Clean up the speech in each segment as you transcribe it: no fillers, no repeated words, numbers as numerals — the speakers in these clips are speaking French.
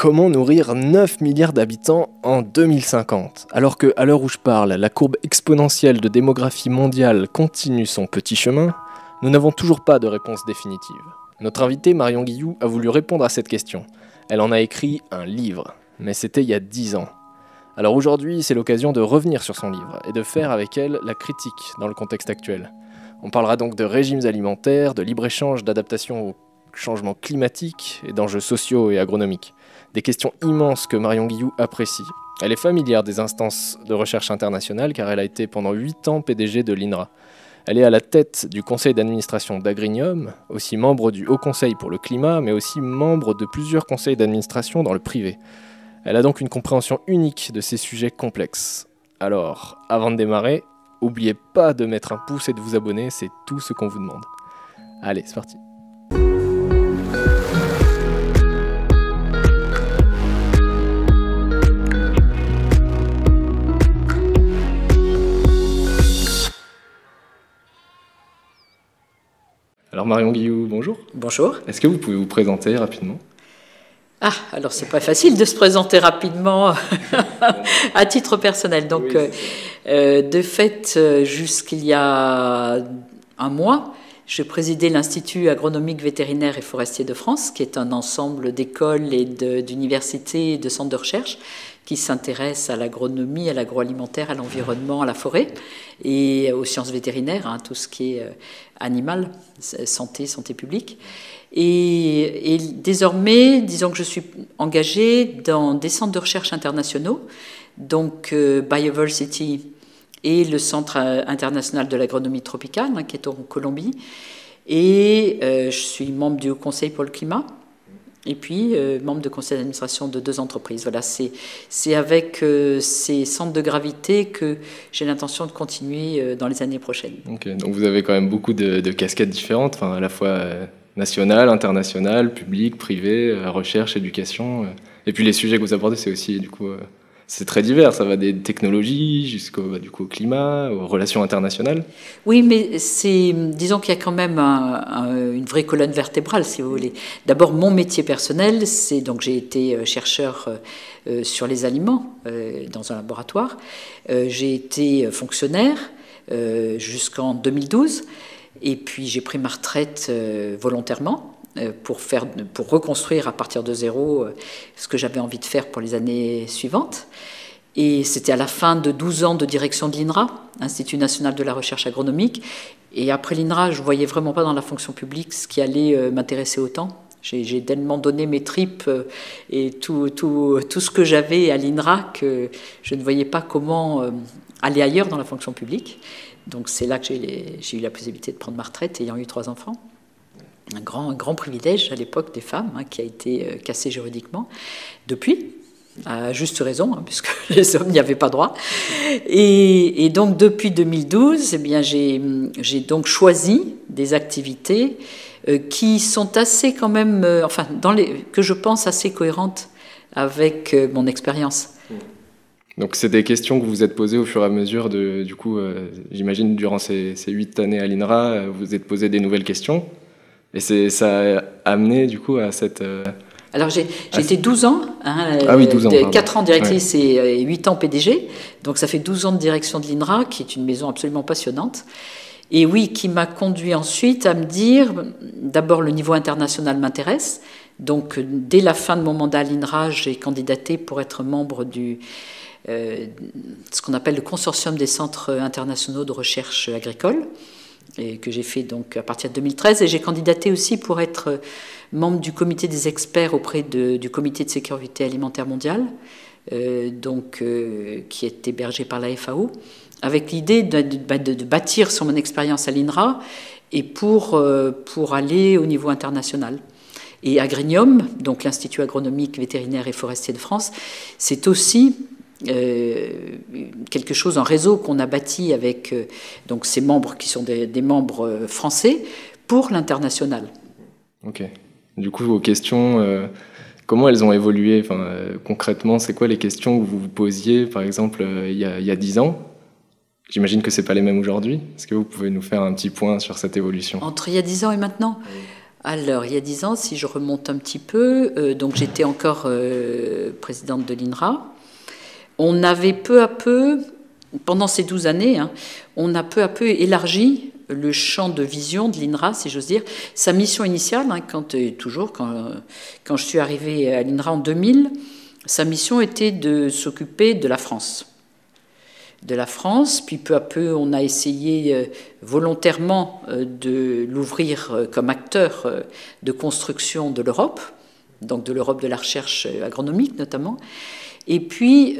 Comment nourrir 9 milliards d'habitants en 2050 ? Alors que, à l'heure où je parle, la courbe exponentielle de démographie mondiale continue son petit chemin, nous n'avons toujours pas de réponse définitive. Notre invitée Marion Guilloux a voulu répondre à cette question. Elle en a écrit un livre, mais c'était il y a 10 ans. Alors aujourd'hui, c'est l'occasion de revenir sur son livre et de faire avec elle la critique dans le contexte actuel. On parlera donc de régimes alimentaires, de libre-échange, d'adaptation au changement climatique et d'enjeux sociaux et agronomiques. Des questions immenses que Marion Guilloux apprécie. Elle est familière des instances de recherche internationales car elle a été pendant 8 ans PDG de l'INRA. Elle est à la tête du conseil d'administration d'Agrignum, aussi membre du Haut Conseil pour le climat, mais aussi membre de plusieurs conseils d'administration dans le privé. Elle a donc une compréhension unique de ces sujets complexes. Alors, avant de démarrer, n'oubliez pas de mettre un pouce et de vous abonner, c'est tout ce qu'on vous demande. Allez, c'est parti. Alors Marion Guilloux, bonjour. Bonjour. Est-ce que vous pouvez vous présenter rapidement ? Ah, alors c'est pas facile de se présenter rapidement à titre personnel. Donc, oui, de fait, jusqu'il y a un mois, je présidais l'Institut agronomique vétérinaire et forestier de France, qui est un ensemble d'écoles et d'universités et de centres de recherche qui s'intéressent à l'agronomie, à l'agroalimentaire, à l'environnement, à la forêt et aux sciences vétérinaires, tout ce qui est animal, santé publique. Et désormais, disons que je suis engagée dans des centres de recherche internationaux, donc Bioversity et le Centre international de l'agronomie tropicale, qui est en Colombie, et je suis membre du Haut Conseil pour le climat, et puis membre de conseil d'administration de 2 entreprises. Voilà, c'est avec ces centres de gravité que j'ai l'intention de continuer dans les années prochaines. Ok, donc vous avez quand même beaucoup de casquettes différentes, à la fois nationales, internationales, publiques, privées, recherche, éducation. Et puis les sujets que vous abordez, c'est aussi du coup... c'est très divers, ça va des technologies jusqu'au climat, aux relations internationales. Oui, mais disons qu'il y a quand même une vraie colonne vertébrale, si vous voulez. D'abord, mon métier personnel, donc j'ai été chercheur sur les aliments dans un laboratoire. J'ai été fonctionnaire jusqu'en 2012, et puis j'ai pris ma retraite volontairement. Pour reconstruire à partir de zéro ce que j'avais envie de faire pour les années suivantes. Et c'était à la fin de 12 ans de direction de l'INRA, Institut national de la recherche agronomique. Et après l'INRA, je ne voyais vraiment pas dans la fonction publique ce qui allait m'intéresser autant. J'ai tellement donné mes tripes et tout ce que j'avais à l'INRA que je ne voyais pas comment aller ailleurs dans la fonction publique. Donc c'est là que j'ai eu la possibilité de prendre ma retraite, ayant eu 3 enfants. Un grand privilège à l'époque des femmes, qui a été cassé juridiquement depuis, à juste raison, puisque les hommes n'y avaient pas droit. Et donc depuis 2012, eh bien, j'ai donc choisi des activités qui sont assez quand même, que je pense assez cohérentes avec mon expérience. Donc c'est des questions que vous vous êtes posées au fur et à mesure j'imagine durant ces 8 années à l'INRA, vous vous êtes posé des nouvelles questions. Et ça a amené du coup à cette... Alors j'ai été 12 ans, 12 ans 4 ans directrice et 8 ans PDG, donc ça fait 12 ans de direction de l'INRA, qui est une maison absolument passionnante, et oui, qui m'a conduit ensuite à me dire, d'abord le niveau international m'intéresse, donc dès la fin de mon mandat à l'INRA, j'ai candidaté pour être membre ce qu'on appelle le consortium des centres internationaux de recherche agricole, et que j'ai fait donc à partir de 2013, et j'ai candidaté aussi pour être membre du comité des experts auprès du comité de sécurité alimentaire mondiale, qui est hébergé par la FAO, avec l'idée de bâtir sur mon expérience à l'INRA et pour aller au niveau international. Et Agrignum, donc l'Institut agronomique vétérinaire et forestier de France, c'est aussi quelque chose, un réseau qu'on a bâti avec donc ces membres qui sont des membres français pour l'international. Ok. Du coup, vos questions, comment elles ont évolué concrètement, c'est quoi les questions que vous vous posiez, par exemple, il y a 10 ans ? J'imagine que ce n'est pas les mêmes aujourd'hui. Est-ce que vous pouvez nous faire un petit point sur cette évolution ? Entre il y a 10 ans et maintenant ? Alors, il y a 10 ans, si je remonte un petit peu, donc j'étais encore présidente de l'INRA. On avait peu à peu, pendant ces 12 années, on a peu à peu élargi le champ de vision de l'INRA, si j'ose dire. Sa mission initiale, quand je suis arrivée à l'INRA en 2000, sa mission était de s'occuper de la France. Puis peu à peu, on a essayé volontairement de l'ouvrir comme acteur de construction de l'Europe, donc de l'Europe de la recherche agronomique notamment. Et puis,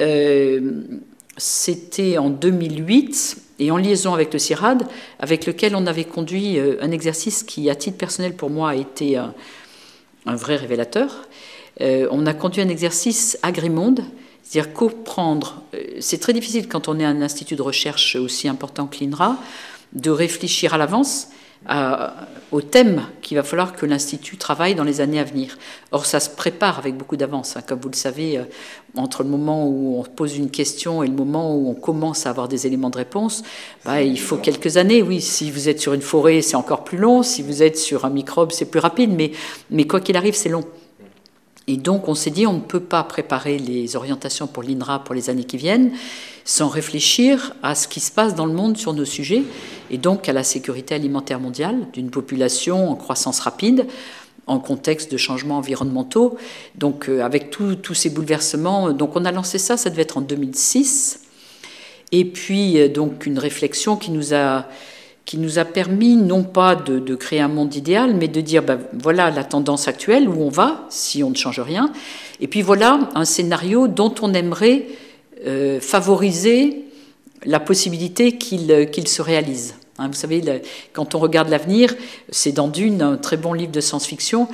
c'était en 2008, et en liaison avec le CIRAD, avec lequel on avait conduit un exercice qui, à titre personnel pour moi, a été un vrai révélateur. On a conduit un exercice Agrimonde, c'est-à-dire comprendre. C'est très difficile quand on est un institut de recherche aussi important que l'INRA, de réfléchir à l'avance au thème qu'il va falloir que l'Institut travaille dans les années à venir. Or, ça se prépare avec beaucoup d'avance. Comme vous le savez, entre le moment où on pose une question et le moment où on commence à avoir des éléments de réponse, il faut quelques années. Oui, si vous êtes sur une forêt, c'est encore plus long. Si vous êtes sur un microbe, c'est plus rapide. Mais quoi qu'il arrive, c'est long. Et donc, on s'est dit, on ne peut pas préparer les orientations pour l'INRA pour les années qui viennent sans réfléchir à ce qui se passe dans le monde sur nos sujets, et donc à la sécurité alimentaire mondiale d'une population en croissance rapide, en contexte de changements environnementaux. Donc, avec tous ces bouleversements, donc on a lancé ça devait être en 2006. Et puis, donc, une réflexion qui nous a permis non pas de créer un monde idéal, mais de dire, voilà la tendance actuelle, où on va, si on ne change rien, et puis voilà un scénario dont on aimerait favoriser la possibilité qu'il se réalise. Vous savez, quand on regarde l'avenir, c'est dans Dune, un très bon livre de science-fiction,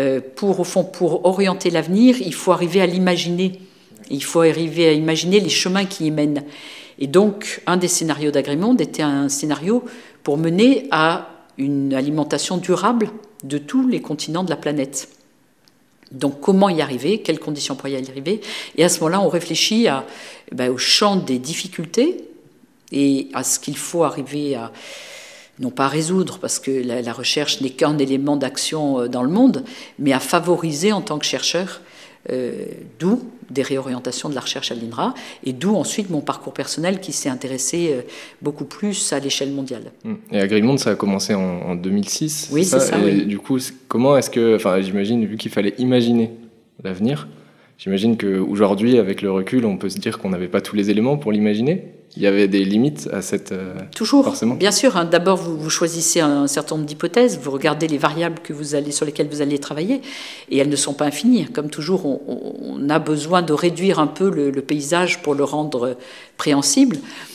pour orienter l'avenir, il faut arriver à l'imaginer. Il faut arriver à imaginer les chemins qui y mènent. Et donc, un des scénarios d'Agrimonde était un scénario pour mener à une alimentation durable de tous les continents de la planète. Donc, comment y arriver? Quelles conditions pour y arriver? Et à ce moment-là, on réfléchit au champ des difficultés et à ce qu'il faut arriver à, non pas à résoudre, parce que la recherche n'est qu'un élément d'action dans le monde, mais à favoriser en tant que chercheur, d'où des réorientations de la recherche à l'INRA, et d'où ensuite mon parcours personnel qui s'est intéressé beaucoup plus à l'échelle mondiale. Et Agrimonde, ça a commencé en 2006. Oui, c'est ça. Et oui. du coup, comment est-ce que, j'imagine, vu qu'il fallait imaginer l'avenir, j'imagine qu'aujourd'hui, avec le recul, on peut se dire qu'on n'avait pas tous les éléments pour l'imaginer. Il y avait des limites à cette... Toujours, forcément. Bien sûr. D'abord, vous choisissez un certain nombre d'hypothèses, vous regardez les variables sur lesquelles vous allez travailler, et elles ne sont pas infinies. Comme toujours, on a besoin de réduire un peu le paysage pour le rendre préhensible.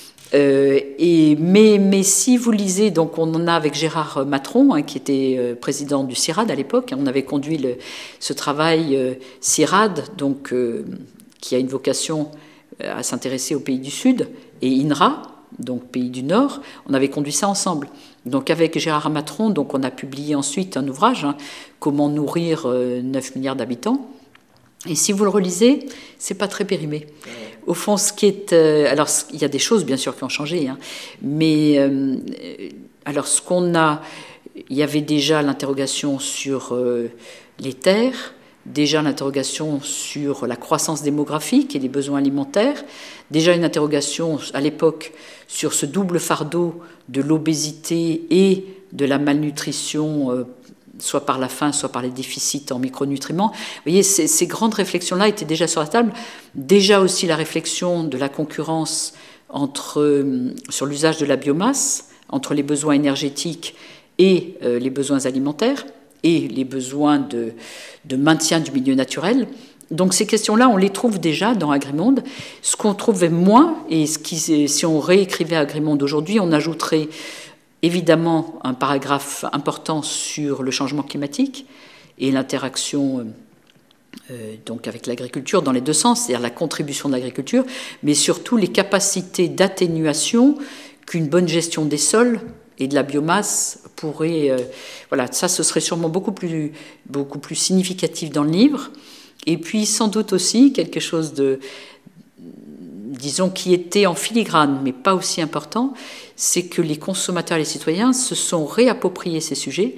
Mais si vous lisez, donc on en a avec Gérard Matron, qui était président du CIRAD à l'époque, on avait conduit ce travail CIRAD, donc, qui a une vocation à s'intéresser aux pays du Sud, et INRA, donc pays du Nord, on avait conduit ça ensemble. Donc avec Gérard Matron, donc on a publié ensuite un ouvrage, Comment nourrir 9 milliards d'habitants. Et si vous le relisez, c'est pas très périmé. Au fond, ce qui est... alors, il y a des choses, bien sûr, qui ont changé, mais alors, ce qu'on a... Il y avait déjà l'interrogation sur les terres, déjà l'interrogation sur la croissance démographique et les besoins alimentaires, déjà une interrogation à l'époque sur ce double fardeau de l'obésité et de la malnutrition, soit par la faim, soit par les déficits en micronutriments. Vous voyez, ces grandes réflexions-là étaient déjà sur la table. Déjà aussi la réflexion de la concurrence sur l'usage de la biomasse, entre les besoins énergétiques et les besoins alimentaires, et les besoins de maintien du milieu naturel. Donc ces questions-là, on les trouve déjà dans Agrimonde. Ce qu'on trouvait moins, et si on réécrivait Agrimonde aujourd'hui, on ajouterait évidemment un paragraphe important sur le changement climatique et l'interaction donc avec l'agriculture dans les deux sens, c'est-à-dire la contribution de l'agriculture, mais surtout les capacités d'atténuation qu'une bonne gestion des sols et de la biomasse pourrait... voilà, ça, ce serait sûrement beaucoup plus significatif dans le livre. Et puis, sans doute aussi, quelque chose disons, qui était en filigrane, mais pas aussi important, c'est que les consommateurs et les citoyens se sont réappropriés ces sujets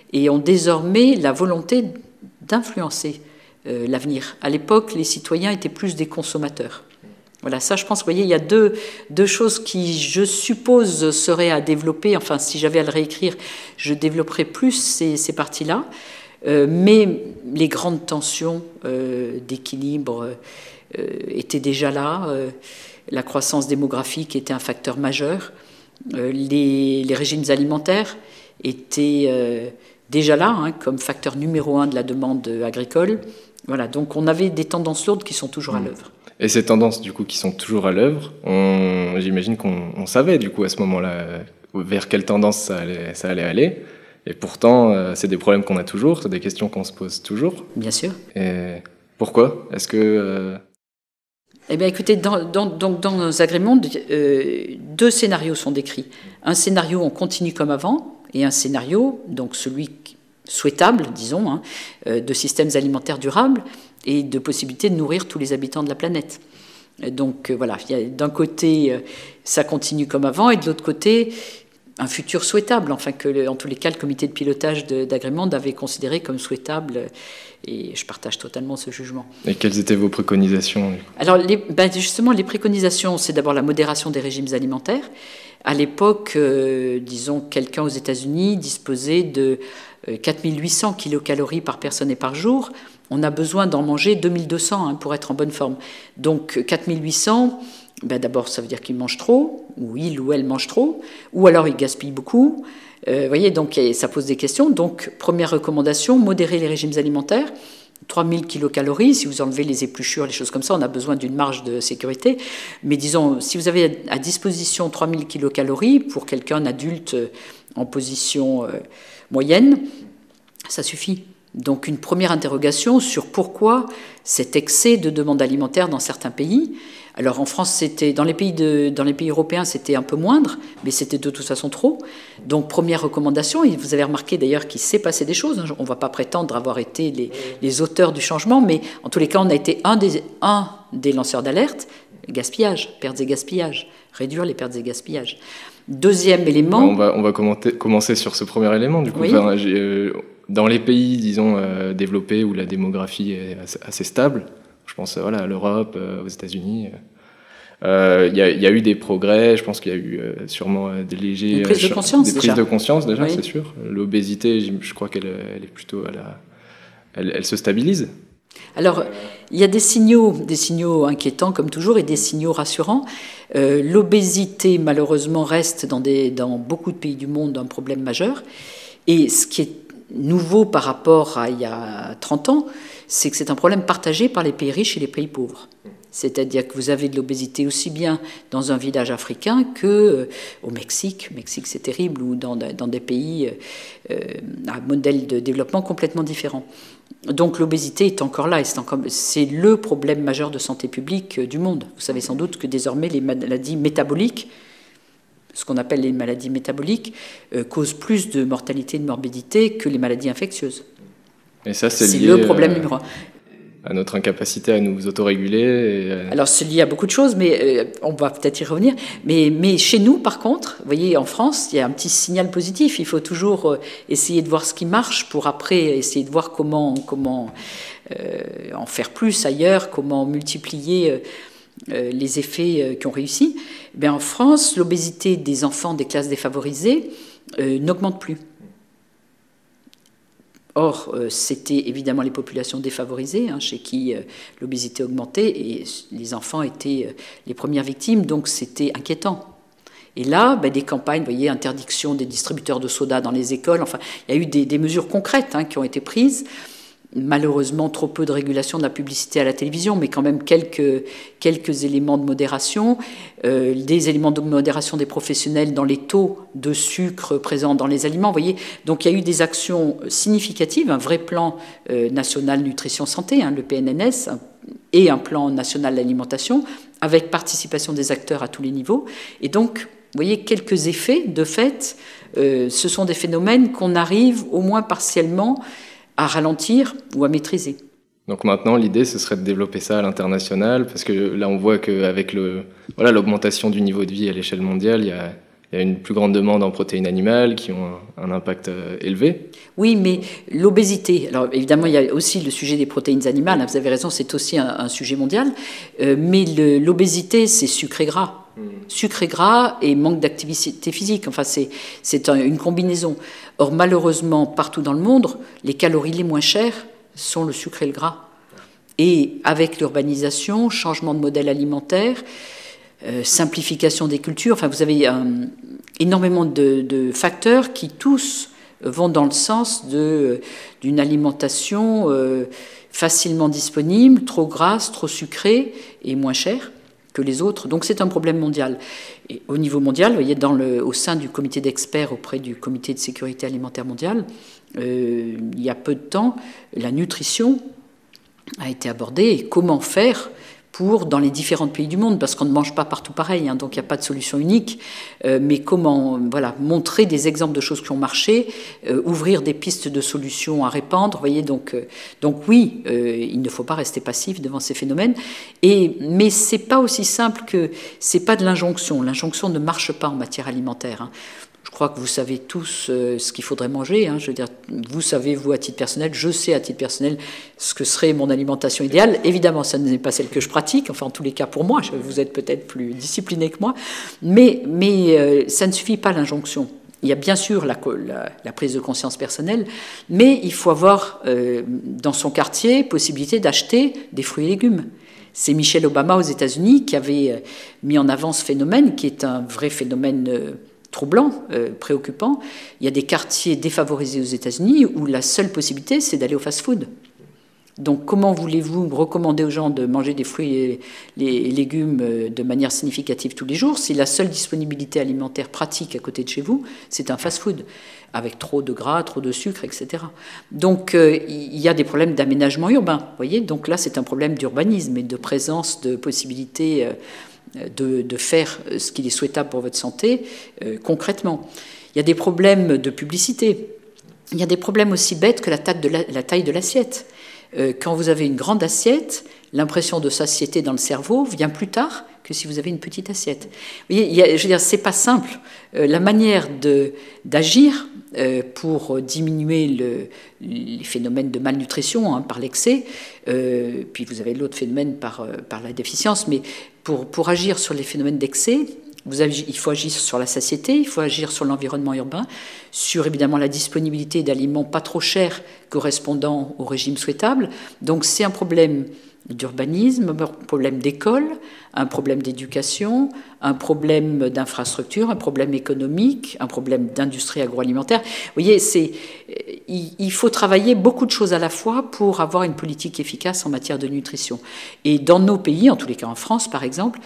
et ont désormais la volonté d'influencer l'avenir. À l'époque, les citoyens étaient plus des consommateurs. Voilà, ça, je pense, vous voyez, il y a deux choses qui, je suppose, seraient à développer. Enfin, si j'avais à le réécrire, je développerais plus ces parties-là. Mais les grandes tensions d'équilibre étaient déjà là. La croissance démographique était un facteur majeur. Les régimes alimentaires étaient déjà là, hein, comme facteur numéro 1 de la demande agricole. Voilà, donc on avait des tendances lourdes qui sont toujours à l'œuvre. Et ces tendances, du coup, qui sont toujours à l'œuvre, j'imagine qu'on savait, du coup, à ce moment-là, vers quelle tendance ça allait aller. Et pourtant, c'est des problèmes qu'on a toujours, c'est des questions qu'on se pose toujours. Bien sûr. Et pourquoi ? Est-ce que... Eh bien, écoutez, dans Agrimonde, 2 scénarios sont décrits. Un scénario, on continue comme avant, et un scénario, donc celui souhaitable, disons, hein, de systèmes alimentaires durables et de possibilité de nourrir tous les habitants de la planète. Donc voilà, d'un côté, ça continue comme avant, et de l'autre côté, un futur souhaitable, enfin que, en tous les cas, le comité de pilotage d'Agrimonde avait considéré comme souhaitable, et je partage totalement ce jugement. Et quelles étaient vos préconisations ? Alors, justement, les préconisations, c'est d'abord la modération des régimes alimentaires. À l'époque, disons, quelqu'un aux États-Unis disposait de 4800 kilocalories par personne et par jour. On a besoin d'en manger 2200 pour être en bonne forme. Donc 4800, d'abord ça veut dire qu'il mange trop, ou il ou elle mange trop, ou alors il gaspille beaucoup. Vous voyez, donc ça pose des questions. Donc première recommandation, modérer les régimes alimentaires. 3000 kilocalories, si vous enlevez les épluchures, les choses comme ça, on a besoin d'une marge de sécurité. Mais disons, si vous avez à disposition 3000 kilocalories pour quelqu'un adulte en position moyenne, ça suffit. Donc une première interrogation sur pourquoi cet excès de demande alimentaire dans certains pays. Alors en France, dans les pays européens, c'était un peu moindre, mais c'était de toute façon trop. Donc première recommandation, et vous avez remarqué d'ailleurs qu'il s'est passé des choses. On ne va pas prétendre avoir été les auteurs du changement, mais en tous les cas, on a été un des lanceurs d'alerte. Gaspillage, pertes et gaspillages, réduire les pertes et gaspillages. Deuxième élément... On va commencer sur ce premier élément, du coup. Oui. Enfin, dans les pays, disons, développés où la démographie est assez stable, je pense voilà, à l'Europe, aux États-Unis, il y a eu des progrès, je pense qu'il y a eu sûrement des légers... Des prises de conscience déjà, oui. C'est sûr. L'obésité, je crois qu'elle est plutôt elle se stabilise. Alors, il y a des signaux inquiétants comme toujours et des signaux rassurants. L'obésité, malheureusement, reste dans beaucoup de pays du monde un problème majeur. Et ce qui est nouveau par rapport à il y a 30 ans, c'est que c'est un problème partagé par les pays riches et les pays pauvres. C'est-à-dire que vous avez de l'obésité aussi bien dans un village africain qu'au Mexique. Au Mexique, c'est terrible, ou dans des pays à modèle de développement complètement différent. Donc l'obésité est encore là, et c'est le problème majeur de santé publique du monde. Vous savez sans doute que désormais les maladies métaboliques, ce qu'on appelle les maladies métaboliques, causent plus de mortalité et de morbidité que les maladies infectieuses. Et ça, c'est lié le problème numéro 1. À notre incapacité à nous autoréguler. Alors, c'est lié à beaucoup de choses, mais on va peut-être y revenir. Mais chez nous, par contre, vous voyez, en France, il y a un petit signal positif. Il faut toujours essayer de voir ce qui marche pour après essayer de voir comment en faire plus ailleurs, comment multiplier les effets qui ont réussi. Bien, en France, l'obésité des enfants des classes défavorisées n'augmente plus. Or, c'était évidemment les populations défavorisées, chez qui l'obésité augmentait, et les enfants étaient les premières victimes, donc c'était inquiétant. Et là, des campagnes, vous voyez, interdiction des distributeurs de soda dans les écoles, enfin, il y a eu des mesures concrètes qui ont été prises. Malheureusement, trop peu de régulation de la publicité à la télévision, mais quand même quelques éléments de modération, des éléments de modération des professionnels dans les taux de sucre présents dans les aliments. Vous voyez, donc il y a eu des actions significatives, un vrai plan national nutrition santé, le PNNS, et un plan national d'alimentation, avec participation des acteurs à tous les niveaux. Et donc, vous voyez, quelques effets, de fait, ce sont des phénomènes qu'on arrive au moins partiellement à ralentir ou à maîtriser. Donc maintenant, l'idée, ce serait de développer ça à l'international, parce que là, on voit qu'avec l'augmentation du niveau de vie à l'échelle mondiale, il y y a une plus grande demande en protéines animales qui ont un impact élevé. Oui, mais l'obésité, alors évidemment il y a aussi le sujet des protéines animales, hein, vous avez raison, c'est aussi un sujet mondial, mais l'obésité c'est sucre et gras. Sucre et gras et manque d'activité physique, enfin c'est une combinaison. Or malheureusement partout dans le monde, les calories les moins chères sont le sucre et le gras. Et avec l'urbanisation, changement de modèle alimentaire, simplification des cultures, enfin vous avez énormément de facteurs qui tous vont dans le sens d'une alimentation facilement disponible, trop grasse, trop sucrée et moins chère que les autres. Donc c'est un problème mondial. Et au niveau mondial, vous voyez, au sein du comité d'experts auprès du comité de sécurité alimentaire mondial, il y a peu de temps, la nutrition a été abordée et comment faire dans les différents pays du monde, parce qu'on ne mange pas partout pareil, hein, donc il n'y a pas de solution unique, mais comment montrer des exemples de choses qui ont marché, ouvrir des pistes de solutions à répandre, voyez, donc oui, il ne faut pas rester passif devant ces phénomènes, mais c'est pas aussi simple que, c'est pas de l'injonction ne marche pas en matière alimentaire, hein. Je crois que vous savez tous ce qu'il faudrait manger. Hein. Je veux dire, vous savez, vous, à titre personnel, je sais, à titre personnel, ce que serait mon alimentation idéale. Évidemment, ça n'est pas celle que je pratique, enfin, en tous les cas, pour moi, vous êtes peut-être plus discipliné que moi, mais ça ne suffit pas, l'injonction. Il y a bien sûr la prise de conscience personnelle, mais il faut avoir, dans son quartier, possibilité d'acheter des fruits et légumes. C'est Michelle Obama aux États-Unis qui avait mis en avant ce phénomène, qui est un vrai phénomène troublant, préoccupant. Il y a des quartiers défavorisés aux États-Unis où la seule possibilité, c'est d'aller au fast-food. Donc, comment voulez-vous recommander aux gens de manger des fruits et les légumes de manière significative tous les jours si la seule disponibilité alimentaire pratique à côté de chez vous, c'est un fast-food, avec trop de gras, trop de sucre, etc. Donc, il y a des problèmes d'aménagement urbain, vous voyez. Donc là, c'est un problème d'urbanisme et de présence de possibilités de faire ce qu'il est souhaitable pour votre santé concrètement. Il y a des problèmes de publicité. Il y a des problèmes aussi bêtes que la taille de l'assiette. Quand vous avez une grande assiette, l'impression de satiété dans le cerveau vient plus tard que si vous avez une petite assiette. Vous voyez, je veux dire, c'est pas simple. La manière d'agir pour diminuer les phénomènes de malnutrition, hein, par l'excès, puis vous avez l'autre phénomène par la déficience, mais pour agir sur les phénomènes d'excès, il faut agir sur la satiété, il faut agir sur l'environnement urbain, sur évidemment la disponibilité d'aliments pas trop chers correspondant au régime souhaitable. Donc c'est un problème d'urbanisme, un problème d'école, un problème d'éducation, un problème d'infrastructure, un problème économique, un problème d'industrie agroalimentaire. Vous voyez, il faut travailler beaucoup de choses à la fois pour avoir une politique efficace en matière de nutrition. Et dans nos pays, en tous les cas en France par exemple,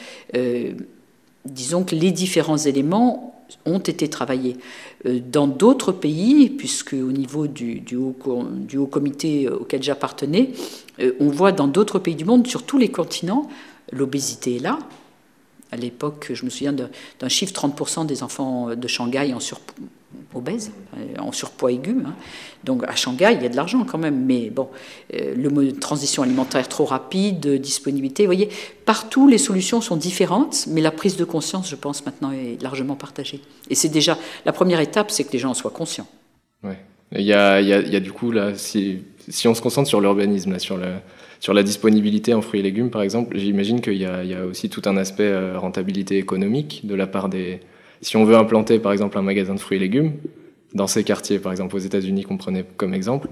disons que les différents éléments ont été travaillés. Dans d'autres pays, puisque au niveau du haut comité auquel j'appartenais, on voit dans d'autres pays du monde, sur tous les continents, l'obésité est là. À l'époque, je me souviens d'un chiffre, 30% des enfants de Shanghai obèses, en surpoids aigu. Hein. Donc à Shanghai, il y a de l'argent quand même, mais bon, transition alimentaire trop rapide, disponibilité, vous voyez, partout les solutions sont différentes, mais la prise de conscience, je pense, maintenant est largement partagée. Et c'est déjà, la première étape, c'est que les gens en soient conscients. Ouais. Il y a du coup, là, si on se concentre sur l'urbanisme, là, sur la disponibilité en fruits et légumes, par exemple, j'imagine qu'il y a aussi tout un aspect rentabilité économique de la part des... Si on veut implanter, par exemple, un magasin de fruits et légumes, dans ces quartiers, par exemple, aux États-Unis, qu'on prenait comme exemple,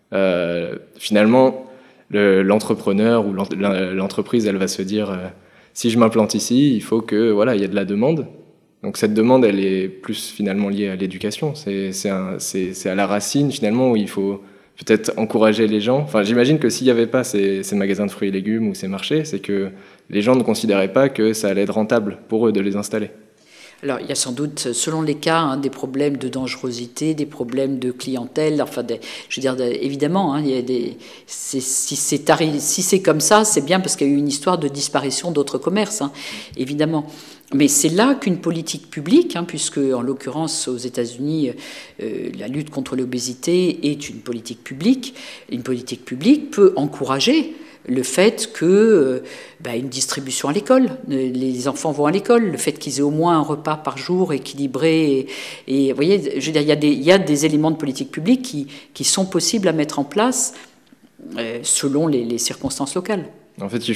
finalement, l'entrepreneur ou l'entreprise, elle va se dire, si je m'implante ici, il faut que, voilà, il y a de la demande. Donc cette demande, elle est plus finalement liée à l'éducation. C'est à la racine, finalement, où il faut peut-être encourager les gens. Enfin, j'imagine que s'il n'y avait pas ces magasins de fruits et légumes ou ces marchés, c'est que les gens ne considéraient pas que ça allait être rentable pour eux de les installer. Alors, il y a sans doute, selon les cas, hein, des problèmes de dangerosité, des problèmes de clientèle. Enfin, je veux dire, évidemment, hein, il y a si c'est comme ça, c'est bien parce qu'il y a eu une histoire de disparition d'autres commerces, hein, évidemment. Mais c'est là qu'une politique publique, hein, puisque en l'occurrence aux États-Unis, la lutte contre l'obésité est une politique publique peut encourager le fait que une distribution à l'école, les enfants vont à l'école, le fait qu'ils aient au moins un repas par jour équilibré, et vous voyez, je veux dire, il y a des éléments de politique publique qui sont possibles à mettre en place selon les circonstances locales. En fait,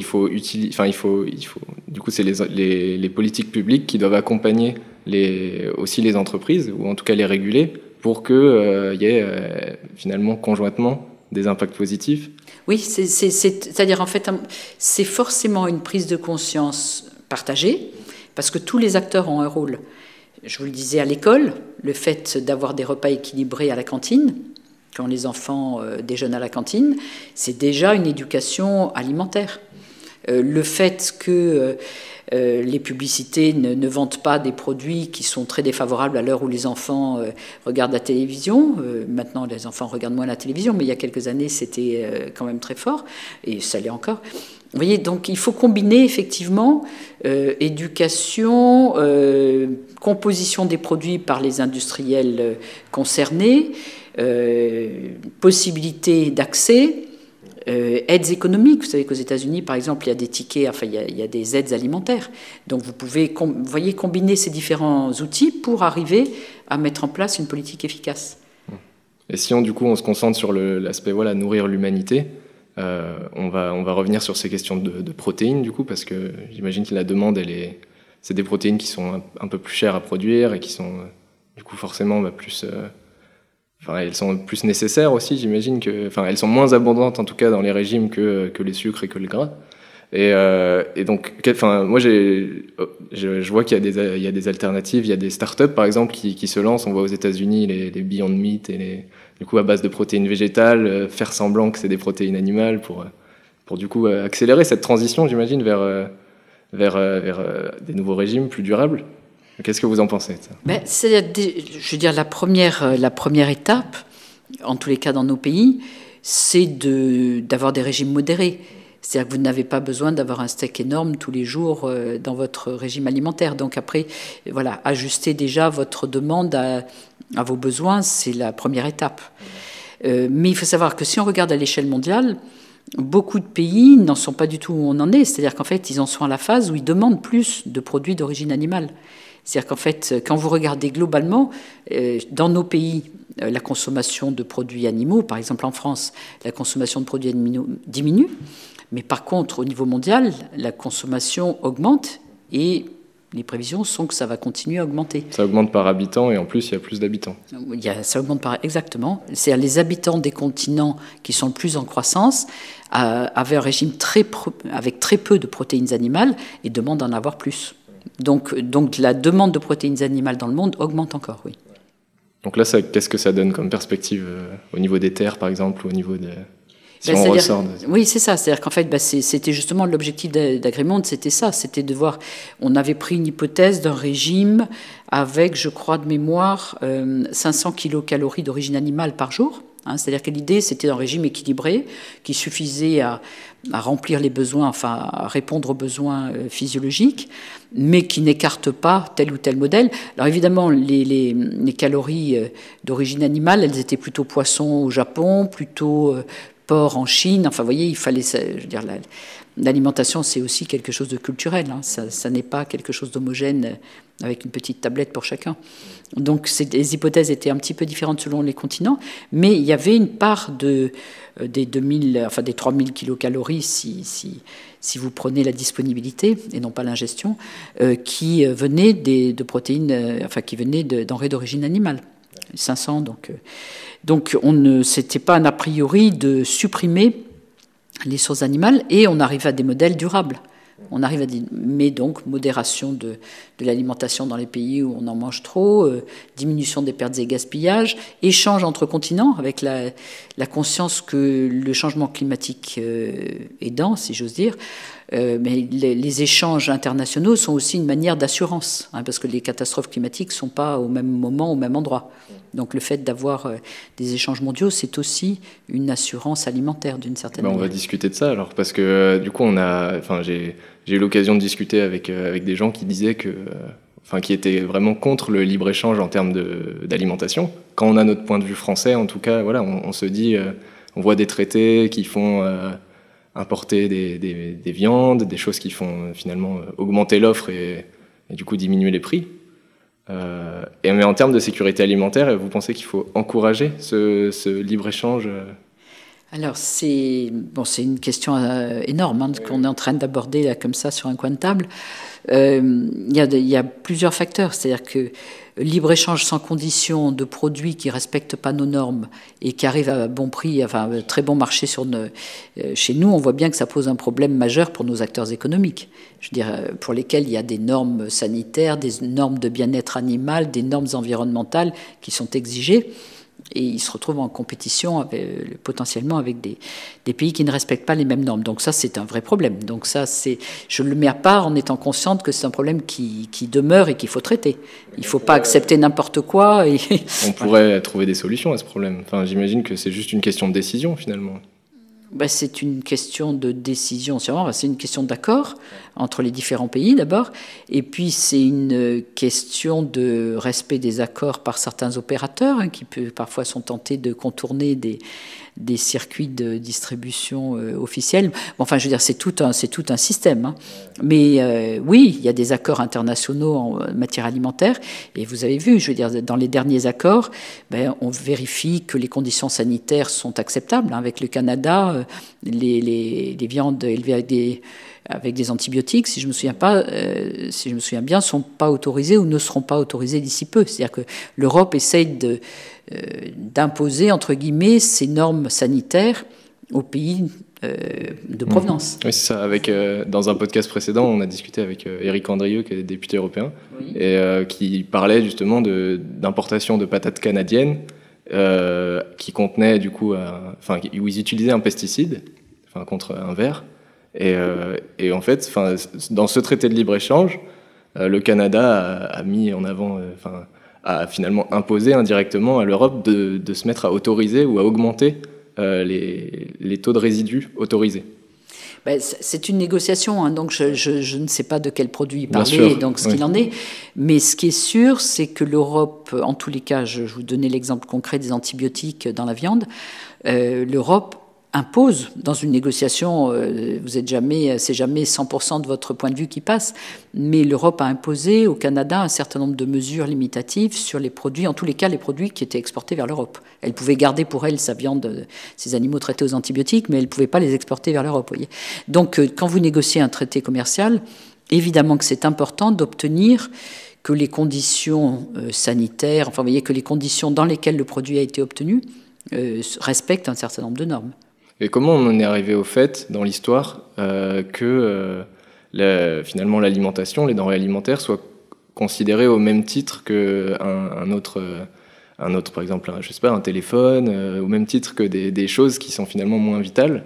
du coup, c'est les politiques publiques qui doivent accompagner aussi les entreprises, ou en tout cas les réguler, pour qu'il y ait finalement conjointement des impacts positifs. Oui, c'est-à-dire en fait, c'est forcément une prise de conscience partagée, parce que tous les acteurs ont un rôle. Je vous le disais, à l'école, le fait d'avoir des repas équilibrés à la cantine, quand les enfants déjeunent à la cantine, c'est déjà une éducation alimentaire. Le fait que les publicités ne vendent pas des produits qui sont très défavorables à l'heure où les enfants regardent la télévision. Maintenant, les enfants regardent moins la télévision, mais il y a quelques années, c'était quand même très fort, et ça l'est encore. Vous voyez, donc il faut combiner effectivement éducation, composition des produits par les industriels concernés, possibilité d'accès, aides économiques. Vous savez qu'aux États-Unis, par exemple, il y a des tickets, enfin il y a des aides alimentaires. Donc vous pouvez, combiner ces différents outils pour arriver à mettre en place une politique efficace. Et si on se concentre sur l'aspect nourrir l'humanité, on va revenir sur ces questions de protéines du coup, parce que j'imagine que la demande c'est des protéines qui sont un peu plus chères à produire et qui sont du coup forcément plus elles sont plus nécessaires aussi, j'imagine elles sont moins abondantes en tout cas dans les régimes que les sucres et que le gras. Et donc, moi je vois qu'il y a des alternatives, il y a des startups par exemple qui se lancent. On voit aux États-Unis les Beyond Meat et du coup à base de protéines végétales, faire semblant que c'est des protéines animales pour du coup accélérer cette transition, j'imagine, vers des nouveaux régimes plus durables. Qu'est-ce que vous en pensez de ça ? Je veux dire, la première étape, en tous les cas dans nos pays, c'est d'avoir des régimes modérés. C'est-à-dire que vous n'avez pas besoin d'avoir un steak énorme tous les jours dans votre régime alimentaire. Donc après, voilà, ajuster déjà votre demande à vos besoins, c'est la première étape. Mais il faut savoir que si on regarde à l'échelle mondiale, beaucoup de pays n'en sont pas du tout où on en est. C'est-à-dire qu'en fait, ils en sont à la phase où ils demandent plus de produits d'origine animale. C'est-à-dire qu'en fait, quand vous regardez globalement, dans nos pays, la consommation de produits animaux, par exemple en France, la consommation de produits animaux diminue, mais par contre, au niveau mondial, la consommation augmente et les prévisions sont que ça va continuer à augmenter. Ça augmente par habitant et en plus, il y a plus d'habitants. Ça augmente exactement. C'est-à-dire les habitants des continents qui sont le plus en croissance avaient un régime avec très peu de protéines animales et demandent d'en avoir plus. Donc la demande de protéines animales dans le monde augmente encore, oui. Donc là, qu'est-ce que ça donne comme perspective au niveau des terres, par exemple, au niveau de... Si on ressort de... Oui, c'est ça. C'est-à-dire qu'en fait, c'était justement l'objectif d'Agrimonde, c'était ça. C'était de voir... On avait pris une hypothèse d'un régime avec, je crois de mémoire, 500 kilocalories d'origine animale par jour. C'est-à-dire que l'idée, c'était d'un régime équilibré qui suffisait à remplir les besoins, enfin à répondre aux besoins physiologiques, mais qui n'écarte pas tel ou tel modèle. Alors évidemment, les calories d'origine animale, elles étaient plutôt poisson au Japon, plutôt porc en Chine. Enfin, vous voyez, il fallait... Je veux dire, l'alimentation, c'est aussi quelque chose de culturel. Ça n'est pas quelque chose d'homogène avec une petite tablette pour chacun. Donc les hypothèses étaient un petit peu différentes selon les continents, mais il y avait une part des 3000 kilocalories, si vous prenez la disponibilité et non pas l'ingestion, qui venait de protéines, qui venaient de denrées d'origine animale. 500, donc c'était pas un a priori de supprimer les sources animales, et on arrive à des modèles durables. Mais donc modération de l'alimentation dans les pays où on en mange trop, diminution des pertes et gaspillages, échange entre continents avec la conscience que le changement climatique aidant, si j'ose dire, mais les échanges internationaux sont aussi une manière d'assurance, parce que les catastrophes climatiques ne sont pas au même moment, au même endroit. Donc le fait d'avoir des échanges mondiaux, c'est aussi une assurance alimentaire d'une certaine manière. On va discuter de ça alors, parce que du coup, j'ai eu l'occasion de discuter avec des gens qui disaient qui étaient vraiment contre le libre-échange en termes d'alimentation. Quand on a notre point de vue français, en tout cas, voilà, on se dit, on voit des traités qui font importer des viandes, des choses qui font finalement augmenter l'offre et du coup diminuer les prix. Mais en termes de sécurité alimentaire, vous pensez qu'il faut encourager ce libre-échange? Alors, c'est une question énorme qu'on est en train d'aborder là, comme ça sur un coin de table. Il y a plusieurs facteurs, c'est-à-dire que libre-échange sans condition de produits qui ne respectent pas nos normes et qui arrivent à bon prix, enfin très bon marché chez nous, on voit bien que ça pose un problème majeur pour nos acteurs économiques. Je veux dire, pour lesquels il y a des normes sanitaires, des normes de bien-être animal, des normes environnementales qui sont exigées. Et ils se retrouvent en compétition potentiellement avec des pays qui ne respectent pas les mêmes normes. Donc ça, c'est un vrai problème. Donc ça, je le mets à part en étant consciente que c'est un problème qui demeure et qu'il faut traiter. Il ne faut pas accepter n'importe quoi. On pourrait trouver des solutions à ce problème. Enfin, j'imagine que c'est juste une question de décision, finalement. C'est une question de décision, c'est une question d'accord entre les différents pays d'abord, et puis c'est une question de respect des accords par certains opérateurs qui parfois sont tentés de contourner des circuits de distribution officiels. Enfin, je veux dire, c'est tout un système. Mais oui, il y a des accords internationaux en matière alimentaire, et vous avez vu, je veux dire, dans les derniers accords, on vérifie que les conditions sanitaires sont acceptables. Avec le Canada, les viandes élevées avec des antibiotiques, si je me souviens bien, sont pas autorisées ou ne seront pas autorisées d'ici peu. C'est-à-dire que l'Europe essaye d'imposer, entre guillemets, ces normes sanitaires aux pays de provenance. Oui, c'est ça. Dans un podcast précédent, on a discuté avec Éric Andrieux, qui est député européen, oui, et qui parlait justement d'importation de patates canadiennes qui contenaient, du coup, où ils utilisaient un pesticide, contre un ver. Et en fait, dans ce traité de libre-échange, le Canada a mis en avant, a finalement imposé indirectement à l'Europe de se mettre à autoriser ou à augmenter les taux de résidus autorisés. C'est une négociation, donc je ne sais pas de quel produit parler, donc ce qu'il en est. Mais ce qui est sûr, c'est que l'Europe, en tous les cas, je vous donnais l'exemple concret des antibiotiques dans la viande, l'Europe impose dans une négociation, c'est jamais 100% de votre point de vue qui passe, mais l'Europe a imposé au Canada un certain nombre de mesures limitatives sur les produits, en tous les cas les produits qui étaient exportés vers l'Europe. Elle pouvait garder pour elle sa viande, ses animaux traités aux antibiotiques, mais elle ne pouvait pas les exporter vers l'Europe. Voyez. Donc quand vous négociez un traité commercial, évidemment que c'est important d'obtenir que les conditions sanitaires, vous voyez, que les conditions dans lesquelles le produit a été obtenu respectent un certain nombre de normes. Et comment on en est arrivé au fait, dans l'histoire, que finalement l'alimentation, les denrées alimentaires, soient considérées au même titre qu'un autre, par exemple, je sais pas, un téléphone, au même titre que des choses qui sont finalement moins vitales?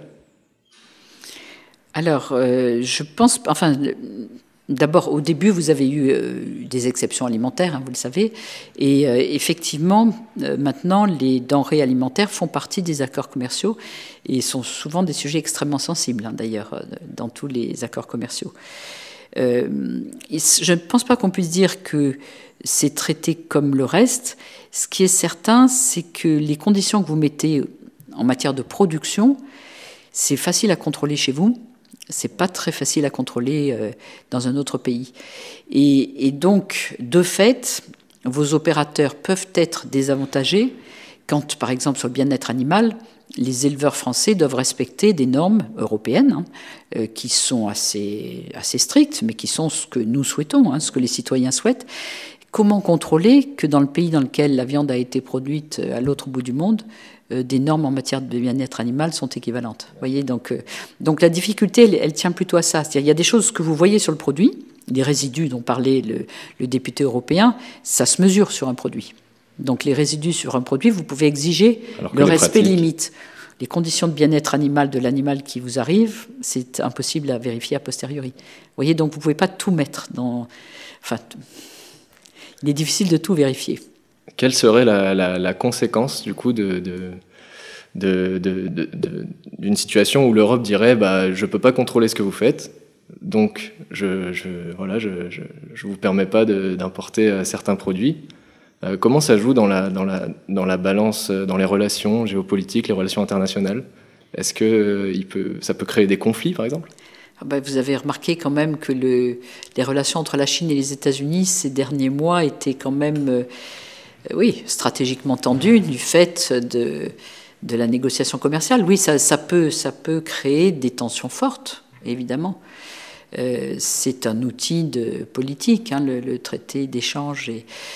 Alors, je pense... D'abord, au début, vous avez eu des exceptions alimentaires, vous le savez, et effectivement, maintenant, les denrées alimentaires font partie des accords commerciaux et sont souvent des sujets extrêmement sensibles, d'ailleurs, dans tous les accords commerciaux. Je ne pense pas qu'on puisse dire que c'est traité comme le reste. Ce qui est certain, c'est que les conditions que vous mettez en matière de production, c'est facile à contrôler chez vous. C'est pas très facile à contrôler dans un autre pays. Et donc, de fait, vos opérateurs peuvent être désavantagés quand, par exemple, sur le bien-être animal, les éleveurs français doivent respecter des normes européennes qui sont assez strictes, mais qui sont ce que nous souhaitons, ce que les citoyens souhaitent. Comment contrôler que dans le pays dans lequel la viande a été produite à l'autre bout du monde, des normes en matière de bien-être animal sont équivalentes. Vous voyez, donc la difficulté, elle tient plutôt à ça. C'est-à-dire, il y a des choses que vous voyez sur le produit, les résidus dont parlait le député européen, ça se mesure sur un produit. Donc les résidus sur un produit, vous pouvez exiger le respect limite. Les conditions de bien-être animal de l'animal qui vous arrive, c'est impossible à vérifier a posteriori. Vous voyez, donc vous ne pouvez pas tout mettre dans... il est difficile de tout vérifier. Quelle serait la conséquence, du coup, d'une situation où l'Europe dirait je ne peux pas contrôler ce que vous faites, donc je vous permets pas d'importer certains produits. Comment ça joue dans la balance, dans les relations géopolitiques, les relations internationales? Est-ce que ça peut créer des conflits, par exemple? Vous avez remarqué quand même que les relations entre la Chine et les États-Unis ces derniers mois étaient quand même, stratégiquement tendues du fait de la négociation commerciale. Oui, ça peut créer des tensions fortes, évidemment. C'est un outil de politique, le traité d'échange.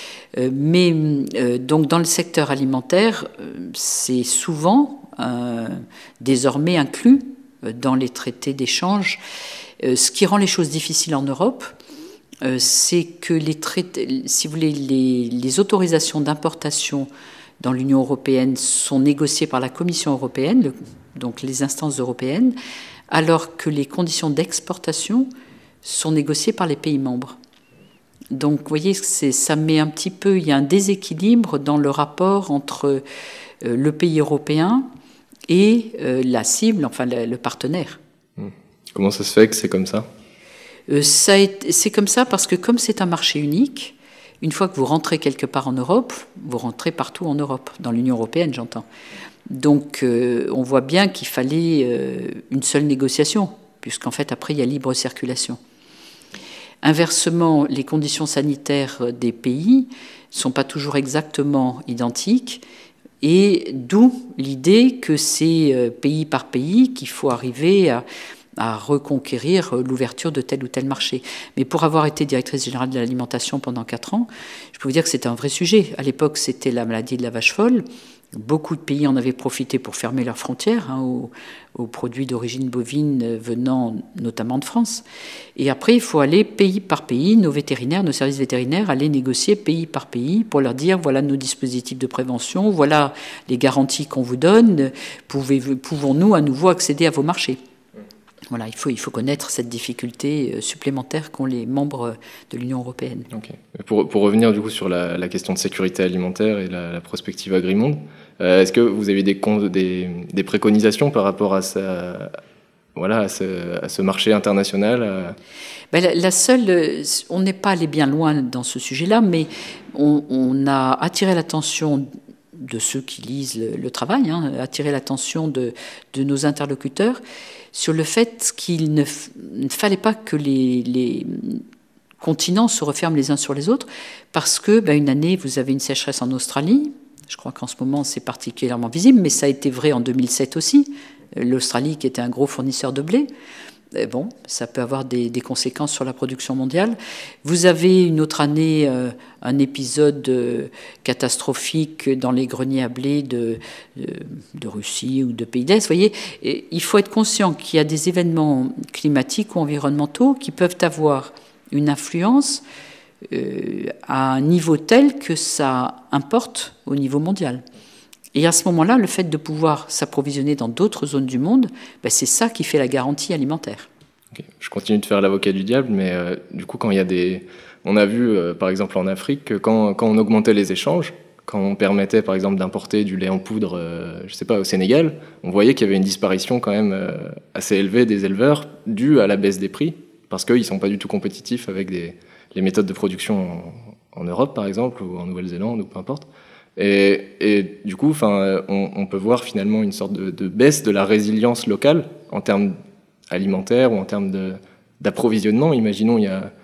Donc dans le secteur alimentaire, c'est souvent désormais inclus dans les traités d'échange. Ce qui rend les choses difficiles en Europe, c'est que les autorisations d'importation dans l'Union européenne sont négociées par la Commission européenne, donc les instances européennes, alors que les conditions d'exportation sont négociées par les pays membres. Donc, vous voyez, ça met un petit peu, il y a un déséquilibre dans le rapport entre le pays européen et la cible, enfin le partenaire. Comment ça se fait que c'est comme ça? C'est comme ça parce que comme c'est un marché unique, une fois que vous rentrez quelque part en Europe, vous rentrez partout en Europe, dans l'Union européenne, j'entends. Donc, on voit bien qu'il fallait une seule négociation, puisqu'en fait, après, il y a libre circulation. Inversement, les conditions sanitaires des pays ne sont pas toujours exactement identiques, et d'où l'idée que c'est pays par pays qu'il faut arriver à reconquérir l'ouverture de tel ou tel marché. Mais pour avoir été directrice générale de l'alimentation pendant 4 ans, je peux vous dire que c'était un vrai sujet. À l'époque, c'était la maladie de la vache folle. Beaucoup de pays en avaient profité pour fermer leurs frontières aux produits d'origine bovine venant notamment de France. Et après, il faut aller pays par pays, nos vétérinaires, nos services vétérinaires, aller négocier pays par pays pour leur dire voilà nos dispositifs de prévention, voilà les garanties qu'on vous donne, pouvons-nous à nouveau accéder à vos marchés? Voilà, il faut connaître cette difficulté supplémentaire qu'ont les membres de l'Union européenne. Okay. Pour revenir du coup sur la question de sécurité alimentaire et la prospective Agrimonde, est-ce que vous avez des préconisations par rapport à ce marché international? La seule, on n'est pas allé bien loin dans ce sujet-là, mais on a attiré l'attention de ceux qui lisent le travail, attiré l'attention de nos interlocuteurs sur le fait qu'il ne fallait pas que les continents se referment les uns sur les autres, parce que une année, vous avez une sécheresse en Australie. Je crois qu'en ce moment, c'est particulièrement visible, mais ça a été vrai en 2007 aussi. L'Australie, qui était un gros fournisseur de blé, ça peut avoir des conséquences sur la production mondiale. Vous avez une autre année un épisode catastrophique dans les greniers à blé de Russie ou de pays d'Est. Vous voyez, il faut être conscient qu'il y a des événements climatiques ou environnementaux qui peuvent avoir une influence à un niveau tel que ça importe au niveau mondial. Et à ce moment-là, le fait de pouvoir s'approvisionner dans d'autres zones du monde, c'est ça qui fait la garantie alimentaire. Okay. Je continue de faire l'avocat du diable, mais du coup, quand il y a on a vu, par exemple en Afrique, que quand on augmentait les échanges, quand on permettait, par exemple, d'importer du lait en poudre, au Sénégal, on voyait qu'il y avait une disparition quand même assez élevée des éleveurs due à la baisse des prix, parce qu'ils ne sont pas du tout compétitifs avec les méthodes de production en Europe, par exemple, ou en Nouvelle-Zélande, ou peu importe. Et du coup, on peut voir finalement une sorte de baisse de la résilience locale en termes alimentaires ou en termes d'approvisionnement. Imaginons, il y a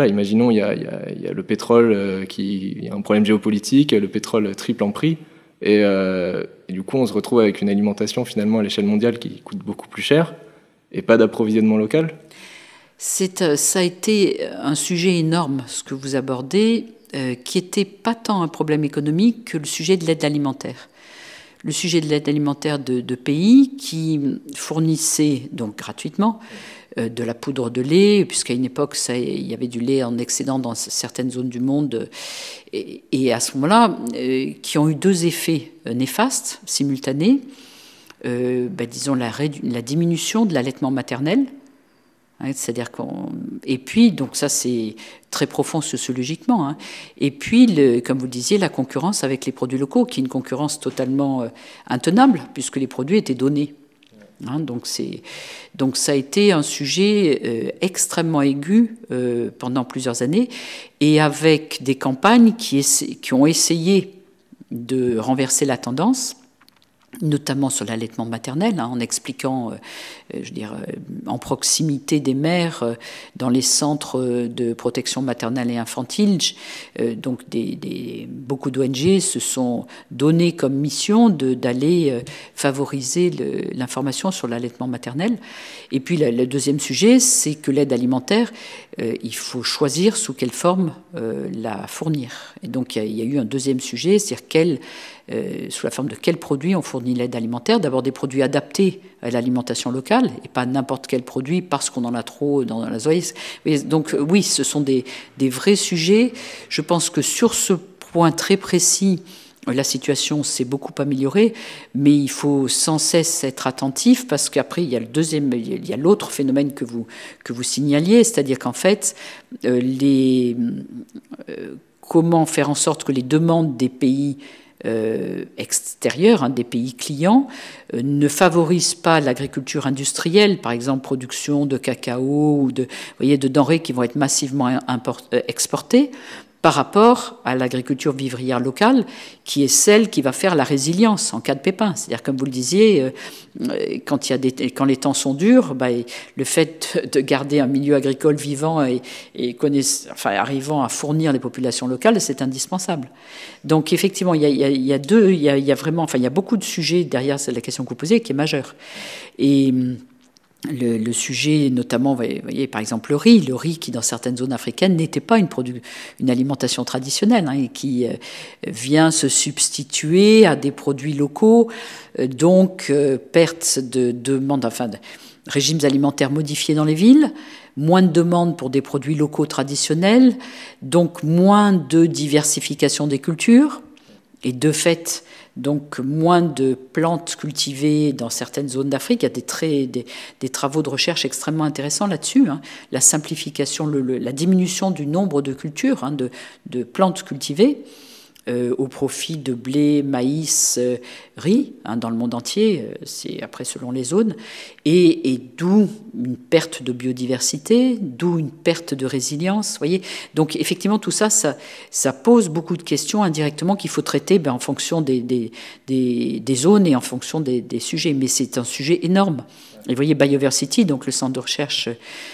le pétrole il y a un problème géopolitique, le pétrole triple en prix, et du coup, on se retrouve avec une alimentation finalement à l'échelle mondiale qui coûte beaucoup plus cher et pas d'approvisionnement local. Ça a été un sujet énorme, ce que vous abordez, qui n'était pas tant un problème économique que le sujet de l'aide alimentaire. Le sujet de l'aide alimentaire de pays qui fournissaient donc gratuitement de la poudre de lait, puisqu'à une époque, il y avait du lait en excédent dans certaines zones du monde, et à ce moment-là, qui ont eu 2 effets néfastes, simultanés. Disons la diminution de l'allaitement maternel, c'est-à-dire et puis, donc ça c'est très profond sociologiquement, et puis, comme vous le disiez, la concurrence avec les produits locaux, qui est une concurrence totalement intenable, puisque les produits étaient donnés. Donc ça a été un sujet extrêmement aigu pendant plusieurs années, et avec des campagnes qui ont essayé de renverser la tendance, notamment sur l'allaitement maternel, en expliquant, en proximité des mères, dans les centres de protection maternelle et infantile. Donc beaucoup d'ONG se sont donné comme mission d'aller favoriser l'information sur l'allaitement maternel. Et puis le deuxième sujet, c'est que l'aide alimentaire, il faut choisir sous quelle forme la fournir. Et donc il y a eu un deuxième sujet, c'est-à-dire sous la forme de quels produits on fournit l'aide alimentaire. D'abord des produits adaptés à l'alimentation locale et pas n'importe quel produit parce qu'on en a trop dans la zone. Donc oui, ce sont des vrais sujets. Je pense que sur ce point très précis, la situation s'est beaucoup améliorée, mais il faut sans cesse être attentif parce qu'après il y a l'autre phénomène que vous signaliez, c'est-à-dire qu'en fait comment faire en sorte que les demandes des pays extérieurs, des pays clients, ne favorisent pas l'agriculture industrielle, par exemple production de cacao ou de denrées qui vont être massivement exportées, par rapport à l'agriculture vivrière locale, qui est celle qui va faire la résilience en cas de pépin. C'est-à-dire, comme vous le disiez, quand les temps sont durs, le fait de garder un milieu agricole vivant et arrivant à fournir les populations locales, c'est indispensable. Donc, effectivement, il y a beaucoup de sujets derrière la question que vous posez qui est majeure. Et le sujet, notamment, vous voyez, par exemple, le riz qui, dans certaines zones africaines, n'était pas une alimentation traditionnelle, et qui vient se substituer à des produits locaux, donc perte de demande, régimes alimentaires modifiés dans les villes, moins de demandes pour des produits locaux traditionnels, donc moins de diversification des cultures, et de fait, donc moins de plantes cultivées dans certaines zones d'Afrique. Il y a des travaux de recherche extrêmement intéressants là-dessus. La simplification, la diminution du nombre de cultures, de plantes cultivées, au profit de blé, maïs, riz, dans le monde entier, c'est après selon les zones, et d'où une perte de biodiversité, d'où une perte de résilience. Voyez, donc effectivement tout ça pose beaucoup de questions indirectement qu'il faut traiter en fonction des zones et en fonction des sujets. Mais c'est un sujet énorme. Et vous voyez, Bioversity, donc le centre de recherche.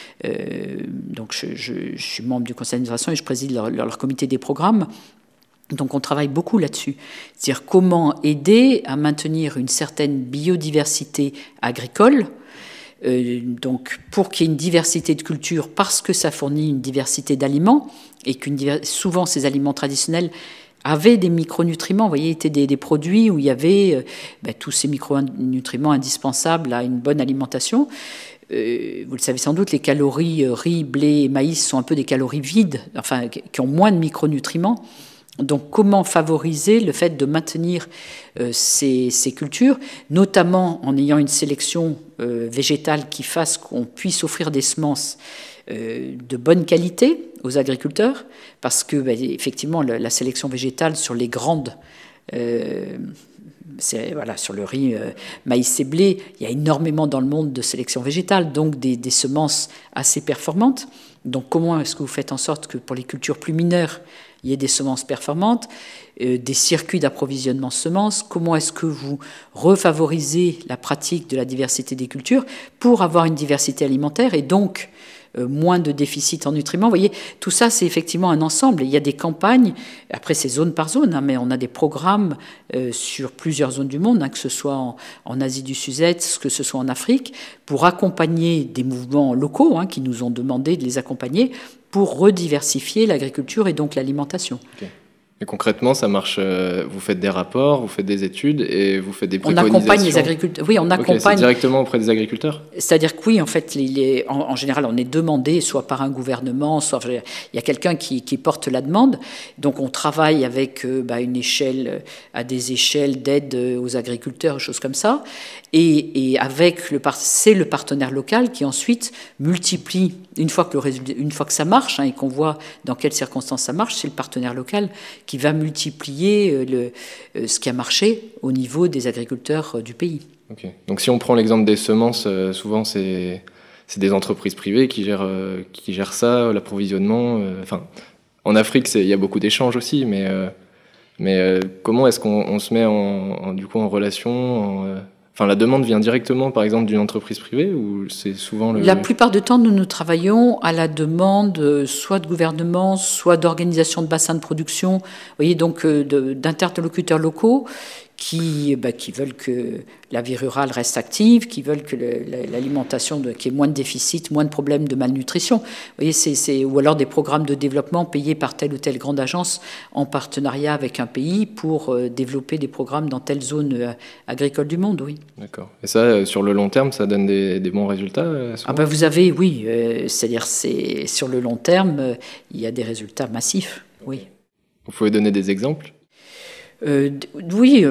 Donc je suis membre du conseil d'administration et je préside leur comité des programmes. Donc on travaille beaucoup là-dessus, c'est-à-dire comment aider à maintenir une certaine biodiversité agricole, donc pour qu'il y ait une diversité de cultures, parce que ça fournit une diversité d'aliments, et souvent ces aliments traditionnels avaient des micronutriments, vous voyez, étaient des produits où il y avait tous ces micronutriments indispensables à une bonne alimentation. Vous le savez sans doute, les calories riz, blé et maïs sont un peu des calories vides, qui ont moins de micronutriments. Donc, comment favoriser le fait de maintenir ces cultures, notamment en ayant une sélection végétale qui fasse qu'on puisse offrir des semences de bonne qualité aux agriculteurs, parce que effectivement, la sélection végétale sur les grandes sur le riz, maïs et blé, il y a énormément dans le monde de sélection végétale, donc des semences assez performantes. Donc, comment est-ce que vous faites en sorte que pour les cultures plus mineures, il y ait des semences performantes, des circuits d'approvisionnement semences? Comment est-ce que vous refavorisez la pratique de la diversité des cultures pour avoir une diversité alimentaire et donc moins de déficit en nutriments? Vous voyez, tout ça, c'est effectivement un ensemble. Il y a des campagnes, après c'est zone par zone, mais on a des programmes sur plusieurs zones du monde, que ce soit en Asie du Sud-Est, que ce soit en Afrique, pour accompagner des mouvements locaux qui nous ont demandé de les accompagner pour rediversifier l'agriculture et donc l'alimentation. Okay. Et concrètement, ça marche, vous faites des rapports, vous faites des études et vous faites des préconisations. On accompagne les agriculteurs. Oui, on accompagne. Okay, c'est directement auprès des agriculteurs? C'est-à-dire que oui, en fait, en général, on est demandé soit par un gouvernement, soit il y a quelqu'un qui porte la demande. Donc on travaille avec une échelle, à des échelles d'aide aux agriculteurs, choses comme ça. Et avec c'est le partenaire local qui ensuite multiplie, une fois que ça marche, et qu'on voit dans quelles circonstances ça marche, c'est le partenaire local qui va multiplier ce qui a marché au niveau des agriculteurs du pays. Okay. Donc si on prend l'exemple des semences, souvent c'est des entreprises privées qui gèrent ça, l'approvisionnement. En Afrique, il y a beaucoup d'échanges aussi, mais Mais comment est-ce qu'on se met du coup en relation Enfin, la demande vient directement, par exemple, d'une entreprise privée ou c'est souvent le... La plupart du temps, nous travaillons à la demande soit de gouvernement, soit d'organisations de bassins de production, vous voyez, donc d'interlocuteurs locaux qui veulent que la vie rurale reste active, qui veulent que l'alimentation, qu'il y ait moins de déficit, moins de problèmes de malnutrition. Vous voyez, ou alors des programmes de développement payés par telle ou telle grande agence en partenariat avec un pays pour développer des programmes dans telle zone agricole du monde, oui. D'accord. Et ça, sur le long terme, ça donne des bons résultats vous avez, oui, c'est-à-dire sur le long terme, il y a des résultats massifs, oui. Vous pouvez donner des exemples ? Oui,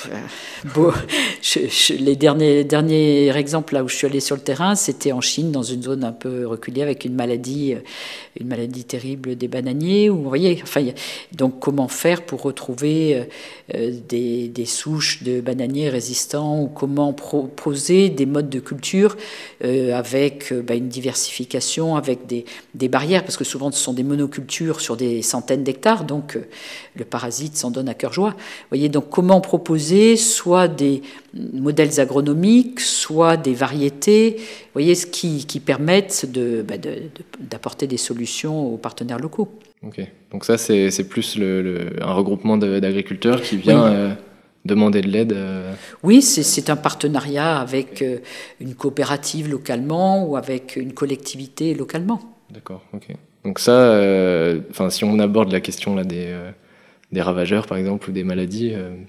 les derniers exemples là où je suis allée sur le terrain, c'était en Chine, dans une zone un peu reculée avec une maladie terrible des bananiers. Où, vous voyez, donc comment faire pour retrouver des souches de bananiers résistants, ou comment proposer des modes de culture avec une diversification, avec des barrières, parce que souvent ce sont des monocultures sur des centaines d'hectares, donc le parasite s'en donne à cœur joie. Vous voyez, donc comment proposer soit des modèles agronomiques, soit des variétés, vous voyez, ce qui permettent d'apporter des solutions aux partenaires locaux. Ok, donc ça c'est plus un regroupement d'agriculteurs qui vient demander de l'aide. Oui, c'est un partenariat avec une coopérative localement ou avec une collectivité localement. D'accord, ok. Donc ça, si on aborde la question là, des ravageurs, par exemple, ou des maladies,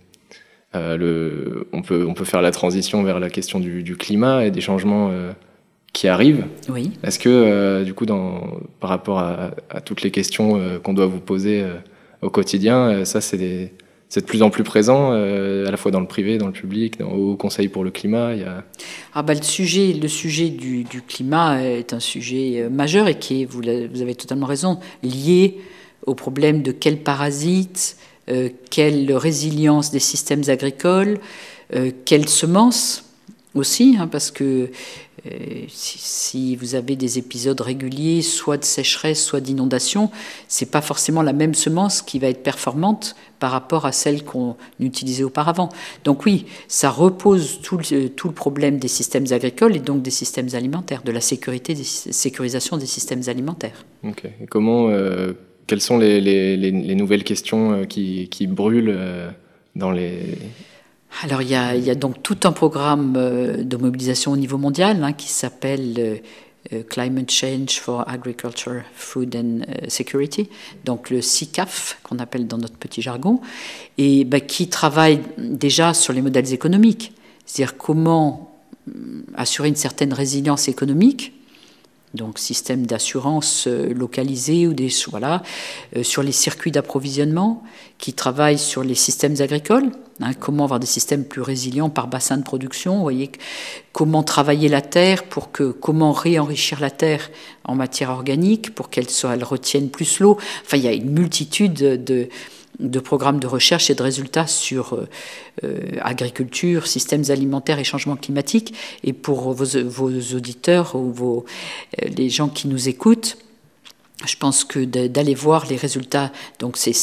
on peut faire la transition vers la question du climat et des changements qui arrivent. Oui. Est-ce que, du coup, par rapport à toutes les questions qu'on doit vous poser au quotidien, ça, c'est de plus en plus présent, à la fois dans le privé, dans le public, au Conseil pour le climat le sujet du climat est un sujet majeur et qui est, vous avez totalement raison, lié au problème de quels parasites, quelle résilience des systèmes agricoles, quelles semences aussi, parce que si vous avez des épisodes réguliers, soit de sécheresse, soit d'inondation, c'est pas forcément la même semence qui va être performante par rapport à celle qu'on utilisait auparavant. Donc oui, ça repose tout le problème des systèmes agricoles et donc des systèmes alimentaires, de la sécurisation des systèmes alimentaires. Ok. Et quelles sont les nouvelles questions qui brûlent dans les... Alors il y a donc tout un programme de mobilisation au niveau mondial qui s'appelle Climate Change for Agriculture, Food and Security, donc le CICAF qu'on appelle dans notre petit jargon, et qui travaille déjà sur les modèles économiques, c'est-à-dire comment assurer une certaine résilience économique. Donc système d'assurance localisé ou sur les circuits d'approvisionnement, qui travaillent sur les systèmes agricoles, comment avoir des systèmes plus résilients par bassin de production, vous voyez, comment travailler la terre comment réenrichir la terre en matière organique pour qu'elle retienne plus l'eau. Enfin, il y a une multitude de programmes de recherche et de résultats sur agriculture, systèmes alimentaires et changement climatique. Et pour vos auditeurs ou les gens qui nous écoutent, je pense que d'aller voir les résultats, donc c'est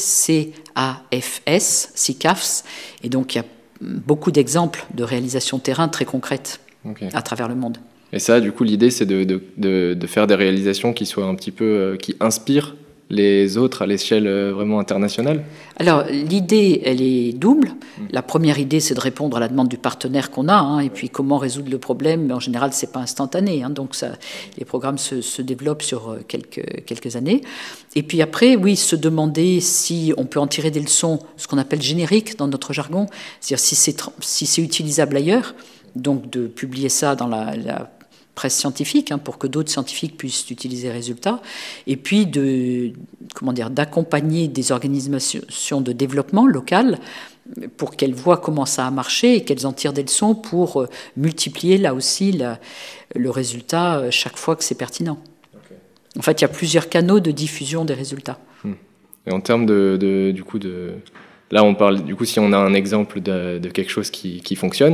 CICAFS, et donc il y a beaucoup d'exemples de réalisations terrain très concrètes à travers le monde. Et ça, du coup, l'idée, c'est de faire des réalisations qui soient un petit peu, qui inspirent les autres à l'échelle vraiment internationale? Alors, l'idée, elle est double. La première idée, c'est de répondre à la demande du partenaire qu'on a, et puis comment résoudre le problème. Mais en général, c'est pas instantané, donc les programmes se développent sur quelques années. Et puis après, oui, se demander si on peut en tirer des leçons, ce qu'on appelle génériques dans notre jargon, c'est-à-dire si c'est utilisable ailleurs, donc de publier ça dans la presse scientifique, pour que d'autres scientifiques puissent utiliser les résultats, et puis d'accompagner des organisations de développement local pour qu'elles voient comment ça a marché et qu'elles en tirent des leçons pour multiplier là aussi le résultat chaque fois que c'est pertinent. Okay. En fait, il y a plusieurs canaux de diffusion des résultats. Et en termes là on parle, du coup, si on a un exemple de quelque chose qui fonctionne,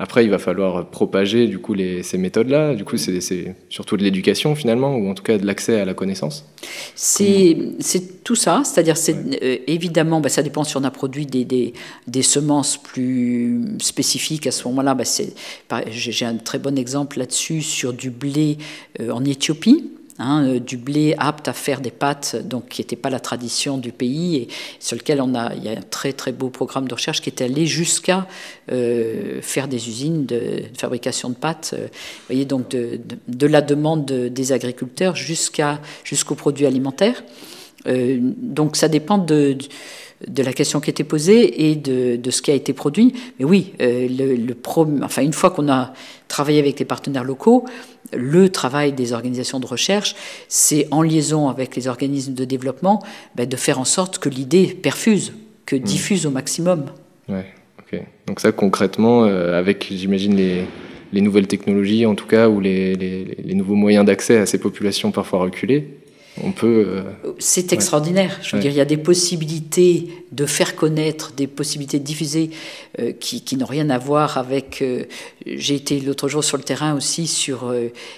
Après, il va falloir propager du coup ces méthodes-là. Du coup, c'est surtout de l'éducation finalement, ou en tout cas de l'accès à la connaissance. C'est tout ça, c'est-à-dire évidemment, ça dépend si on a produit des semences plus spécifiques à ce moment-là. J'ai un très bon exemple là-dessus sur du blé en Éthiopie. Du blé apte à faire des pâtes, donc qui n'était pas la tradition du pays, et sur lequel il y a un très très beau programme de recherche qui est allé jusqu'à faire des usines de fabrication de pâtes. Vous voyez, donc de la demande des agriculteurs jusqu'aux produits alimentaires. Donc ça dépend de la question qui était posée et de ce qui a été produit. Mais oui, une fois qu'on a travaillé avec les partenaires locaux, le travail des organisations de recherche, c'est en liaison avec les organismes de développement, de faire en sorte que l'idée perfuse, que diffuse au maximum. Ouais, ok. Donc ça, concrètement, avec, j'imagine, les nouvelles technologies, en tout cas, ou les nouveaux moyens d'accès à ces populations parfois reculées, on peut... C'est extraordinaire. Je veux dire, il y a des possibilités de faire connaître, des possibilités de diffuser qui n'ont rien à voir avec... j'ai été l'autre jour sur le terrain aussi sur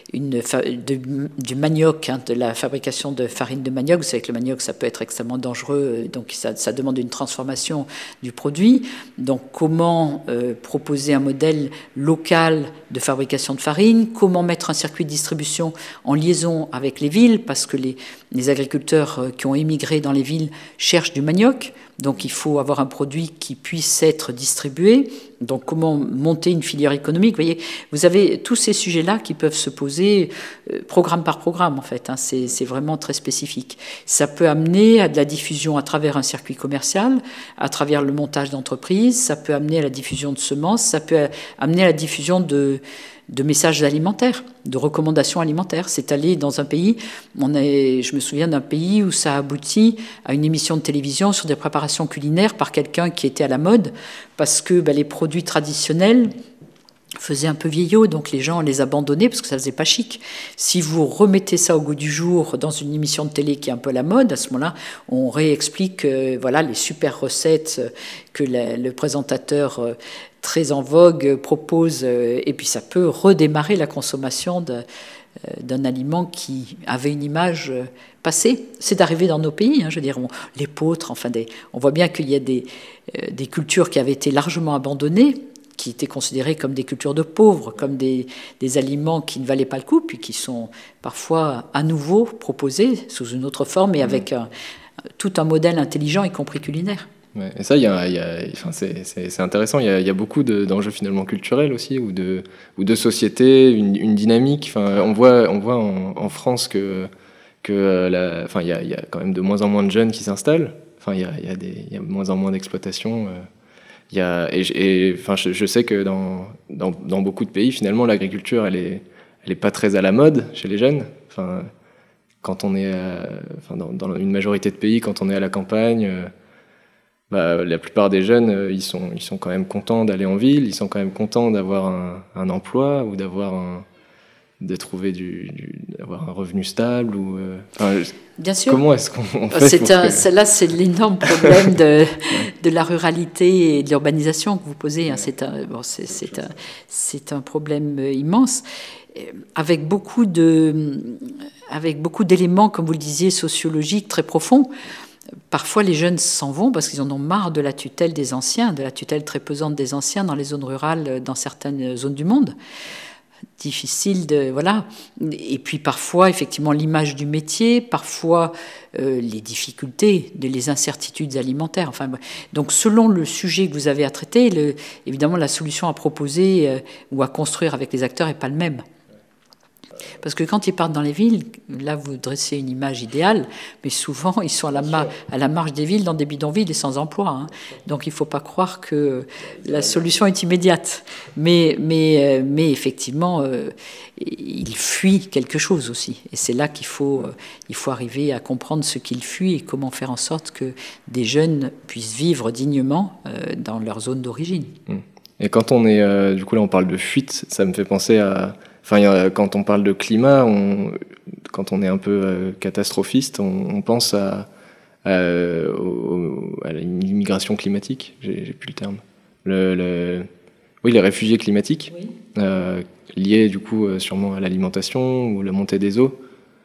du manioc, de la fabrication de farine de manioc. Vous savez que le manioc, ça peut être extrêmement dangereux, donc ça demande une transformation du produit. Donc comment proposer un modèle local de fabrication de farine, comment mettre un circuit de distribution en liaison avec les villes, parce que les agriculteurs qui ont émigré dans les villes cherchent du manioc, donc il faut avoir un produit qui puisse être distribué. Donc comment monter une filière économique? Vous voyez, vous avez tous ces sujets-là qui peuvent se poser programme par programme, en fait. C'est vraiment très spécifique. Ça peut amener à de la diffusion à travers un circuit commercial, à travers le montage d'entreprises, ça peut amener à la diffusion de semences, ça peut amener à la diffusion de messages alimentaires, de recommandations alimentaires. C'est allé dans un pays, je me souviens d'un pays où ça a abouti à une émission de télévision sur des préparations culinaires par quelqu'un qui était à la mode, parce que les produits traditionnels faisaient un peu vieillot, donc les gens les abandonnaient parce que ça faisait pas chic. Si vous remettez ça au goût du jour dans une émission de télé qui est un peu à la mode, à ce moment-là, on réexplique les super recettes que le présentateur très en vogue propose, et puis ça peut redémarrer la consommation d'un aliment qui avait une image passée. C'est arrivé dans nos pays, je veux dire, l'épeautre, on voit bien qu'il y a des cultures qui avaient été largement abandonnées, qui étaient considérées comme des cultures de pauvres, comme des aliments qui ne valaient pas le coup, puis qui sont parfois à nouveau proposés sous une autre forme et avec tout un modèle intelligent, y compris culinaire. Ouais, et ça, c'est intéressant. Il y a beaucoup d'enjeux finalement culturels aussi, ou de société, une dynamique. On voit en France que il y a quand même de moins en moins de jeunes qui s'installent. Il y a de moins en moins d'exploitation. Je sais que dans beaucoup de pays, finalement, l'agriculture, elle est pas très à la mode chez les jeunes. Quand on est, dans une majorité de pays, quand on est à la campagne. La plupart des jeunes, ils sont quand même contents d'aller en ville, ils sont quand même contents d'avoir un emploi ou d'avoir d'avoir un revenu stable Bien sûr. Comment est-ce qu'on fait Là, c'est l'énorme problème de la ruralité et de l'urbanisation que vous posez. C'est un problème immense, avec beaucoup d'éléments, comme vous le disiez, sociologiques très profonds. Parfois, les jeunes s'en vont parce qu'ils en ont marre de la tutelle des anciens, de la tutelle très pesante des anciens dans les zones rurales, dans certaines zones du monde. Difficile voilà. Et puis parfois, effectivement, l'image du métier, parfois les difficultés, les incertitudes alimentaires. Donc, selon le sujet que vous avez à traiter, évidemment, la solution à proposer ou à construire avec les acteurs n'est pas le même. Parce que quand ils partent dans les villes, là vous dressez une image idéale, mais souvent ils sont à la marge des villes, dans des bidonvilles et sans emploi. Donc il ne faut pas croire que la solution est immédiate. Mais effectivement, ils fuient quelque chose aussi. Et c'est là qu'il faut arriver à comprendre ce qu'ils fuient et comment faire en sorte que des jeunes puissent vivre dignement dans leur zone d'origine. Et quand on est, du coup là on parle de fuite, ça me fait penser à... quand on parle de climat, quand on est un peu catastrophiste, on pense à l'immigration climatique. J'ai plus le terme. Oui, les réfugiés climatiques, Oui. liés du coup sûrement à l'alimentation ou la montée des eaux.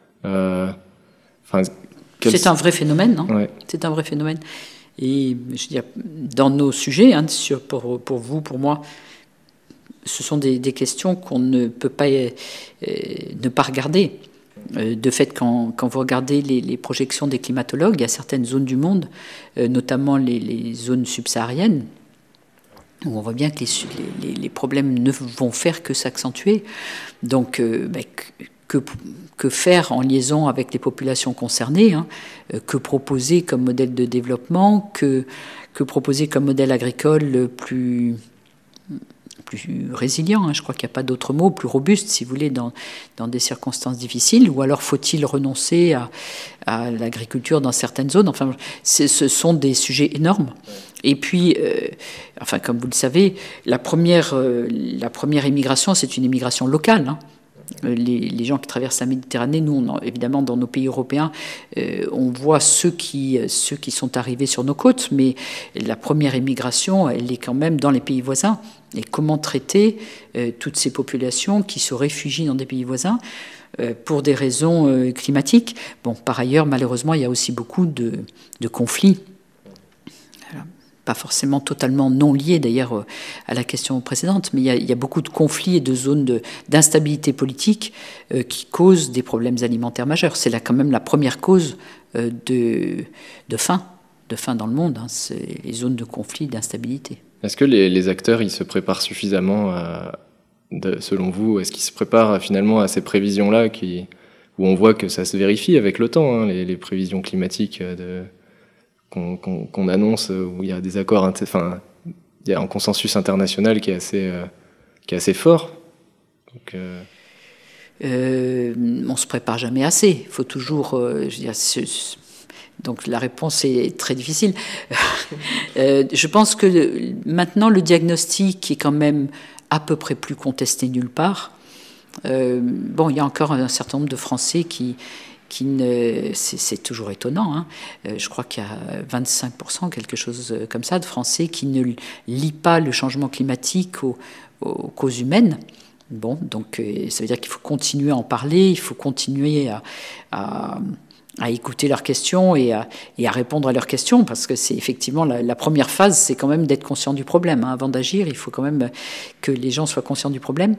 C'est un vrai phénomène, hein. Ouais. C'est un vrai phénomène. Et je veux dire, dans nos sujets, hein, pour vous, pour moi, ce sont des questions qu'on ne peut pas ne pas regarder. De fait, quand vous regardez les projections des climatologues, il y a certaines zones du monde, notamment les zones subsahariennes, où on voit bien que les problèmes ne vont faire que s'accentuer. Donc, que faire en liaison avec les populations concernées, hein, que proposer comme modèle de développement, que proposer comme modèle agricole plus résilient, hein, je crois qu'il n'y a pas d'autre mot, plus robuste, si vous voulez, dans des circonstances difficiles, ou alors faut-il renoncer à l'agriculture dans certaines zones. Enfin, ce sont des sujets énormes. Et puis, comme vous le savez, la première immigration, c'est une immigration locale, hein. Les gens qui traversent la Méditerranée, nous, évidemment, dans nos pays européens, on voit ceux qui sont arrivés sur nos côtes, mais la première immigration, elle est quand même dans les pays voisins. Et comment traiter toutes ces populations qui se réfugient dans des pays voisins pour des raisons climatiques. Bon, par ailleurs, malheureusement, il y a aussi beaucoup de conflits. Pas forcément totalement non liés d'ailleurs à la question précédente, mais il y a beaucoup de conflits et de zones d'instabilité politique qui causent des problèmes alimentaires majeurs. C'est là quand même la première cause de faim dans le monde, hein, c'est les zones de conflit, d'instabilité. Est-ce que les acteurs ils se préparent suffisamment, selon vous, est-ce qu'ils se préparent finalement à ces prévisions-là où on voit que ça se vérifie avec le temps, hein, les prévisions climatiques qu'on annonce, où il y a des accords, il y a un consensus international qui est assez fort. Donc, on se prépare jamais assez. Il faut toujours, donc la réponse est très difficile. Je pense que maintenant le diagnostic est quand même à peu près plus contesté nulle part. Il y a encore un certain nombre de Français qui c'est toujours étonnant, hein. Je crois qu'il y a 25%, quelque chose comme ça, de Français qui ne lient pas le changement climatique aux causes humaines. Bon, donc ça veut dire qu'il faut continuer à en parler, il faut continuer à écouter leurs questions et à répondre à leurs questions, parce que c'est effectivement la première phase, c'est quand même d'être conscient du problème, hein. Avant d'agir, il faut quand même que les gens soient conscients du problème.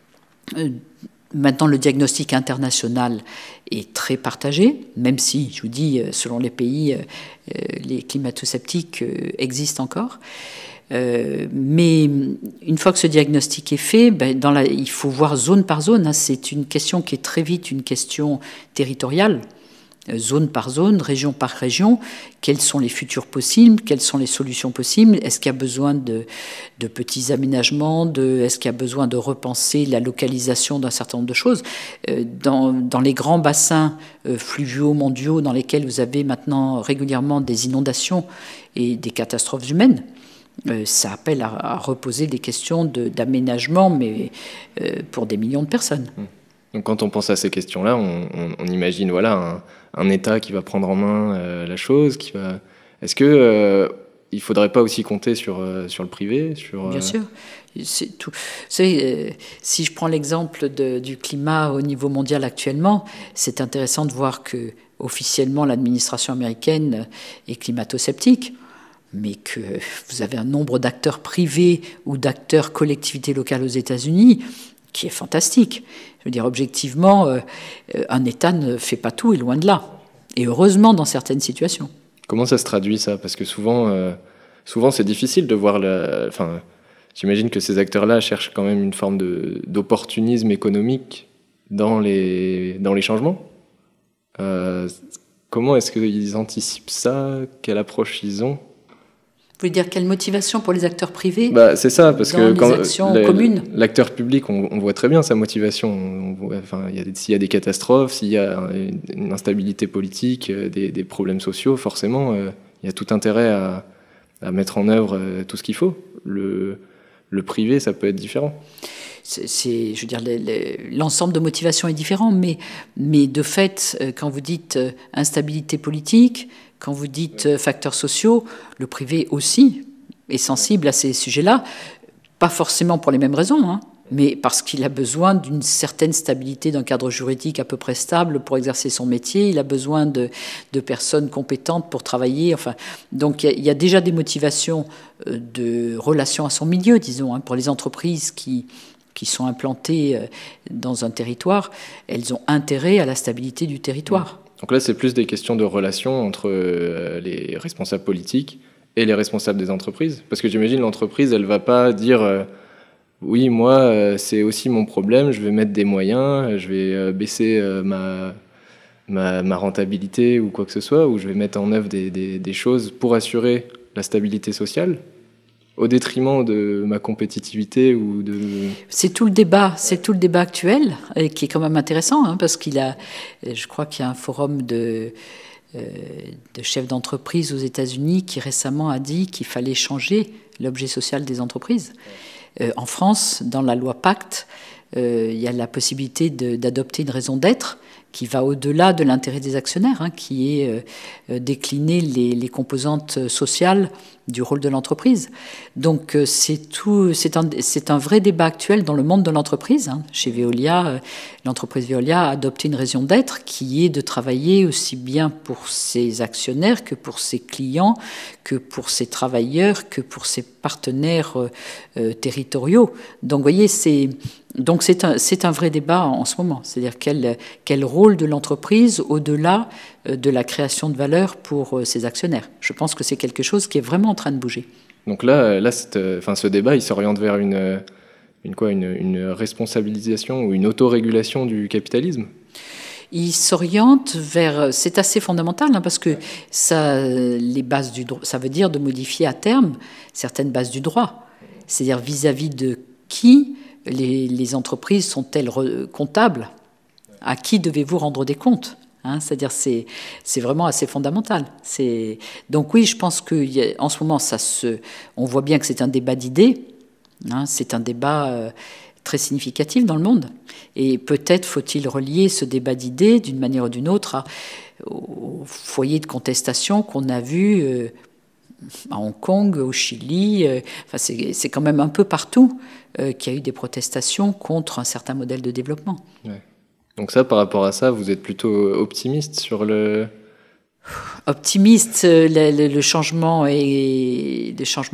Maintenant, le diagnostic international est très partagé, même si, je vous dis, selon les pays, les climato-sceptiques existent encore. Mais une fois que ce diagnostic est fait, il faut voir zone par zone, hein. C'est une question qui est très vite une question territoriale. Zone par zone, région par région, quels sont les futurs possibles, quelles sont les solutions possibles, est-ce qu'il y a besoin de petits aménagements, est-ce qu'il y a besoin de repenser la localisation d'un certain nombre de choses. Dans les grands bassins fluviaux mondiaux dans lesquels vous avez maintenant régulièrement des inondations et des catastrophes humaines, ça appelle à reposer des questions d'aménagement, mais pour des millions de personnes. Donc quand on pense à ces questions-là, on imagine un État qui va prendre en main la chose, Est-ce que il faudrait pas aussi compter sur le privé, Bien sûr, c'est tout. Vous savez, si je prends l'exemple du climat au niveau mondial actuellement, c'est intéressant de voir que officiellement l'administration américaine est climato-sceptique, mais que vous avez un nombre d'acteurs privés ou d'acteurs collectivités locales aux États-Unis qui est fantastique. Je veux dire, objectivement, un État ne fait pas tout, et loin de là. Et heureusement, dans certaines situations. Comment ça se traduit, ça? Parce que souvent c'est difficile de voir j'imagine que ces acteurs-là cherchent quand même une forme d'opportunisme économique dans les changements. Comment est-ce qu'ils anticipent ça? Quelle approche ils ont? Vous voulez dire quelle motivation pour les acteurs privés? C'est ça, parce que quand l'acteur public, on voit très bien sa motivation. S'il y a des catastrophes, s'il y a une instabilité politique, des problèmes sociaux, forcément, il y a tout intérêt à mettre en œuvre tout ce qu'il faut. Le privé, ça peut être différent. Je veux dire, l'ensemble de motivations est différent, mais de fait, quand vous dites instabilité politique, quand vous dites facteurs sociaux, le privé aussi est sensible à ces sujets-là. pas forcément pour les mêmes raisons, hein, mais parce qu'il a besoin d'une certaine stabilité, d'un cadre juridique à peu près stable pour exercer son métier. Il a besoin de personnes compétentes pour travailler. Enfin, donc il y a déjà des motivations de relation à son milieu, disons, hein, pour les entreprises qui sont implantées dans un territoire. Elles ont intérêt à la stabilité du territoire. Donc là, c'est plus des questions de relations entre les responsables politiques et les responsables des entreprises. Parce que j'imagine l'entreprise, elle ne va pas dire oui, moi, c'est aussi mon problème, je vais mettre des moyens, je vais baisser ma rentabilité ou quoi que ce soit, ou je vais mettre en œuvre des choses pour assurer la stabilité sociale, au détriment de ma compétitivité ou de... C'est tout le débat actuel, et qui est quand même intéressant, hein, parce je crois qu'il y a un forum de chefs d'entreprise aux États-Unis qui récemment a dit qu'il fallait changer l'objet social des entreprises. En France, dans la loi Pacte, il y a la possibilité d'adopter une raison d'être qui va au-delà de l'intérêt des actionnaires, hein, qui est décliner les composantes sociales du rôle de l'entreprise. Donc c'est un vrai débat actuel dans le monde de l'entreprise. Hein. Chez Veolia, l'entreprise Veolia a adopté une raison d'être qui est de travailler aussi bien pour ses actionnaires que pour ses clients, que pour ses travailleurs, que pour ses partenaires territoriaux. Donc vous voyez, c'est un vrai débat en ce moment. C'est-à-dire quel rôle de l'entreprise au-delà de la création de valeur pour ses actionnaires. Je pense que c'est quelque chose qui est vraiment en train de bouger. Donc là ce débat, il s'oriente vers une responsabilisation ou une autorégulation du capitalisme. Il s'oriente vers... C'est assez fondamental, hein, parce que les bases du droit, ça veut dire de modifier à terme certaines bases du droit. C'est-à-dire vis-à-vis de qui les entreprises sont-elles comptables? À qui devez-vous rendre des comptes? Hein, c'est-à-dire c'est vraiment assez fondamental. Donc oui, je pense qu'en ce moment, on voit bien que c'est un débat d'idées. Hein, c'est un débat très significatif dans le monde. Et peut-être faut-il relier ce débat d'idées, d'une manière ou d'une autre, au foyer de contestation qu'on a vu à Hong Kong, au Chili. Enfin, c'est quand même un peu partout qu'il y a eu des protestations contre un certain modèle de développement. Ouais. Donc ça, par rapport à ça, vous êtes plutôt optimiste sur le... Optimiste, le changement est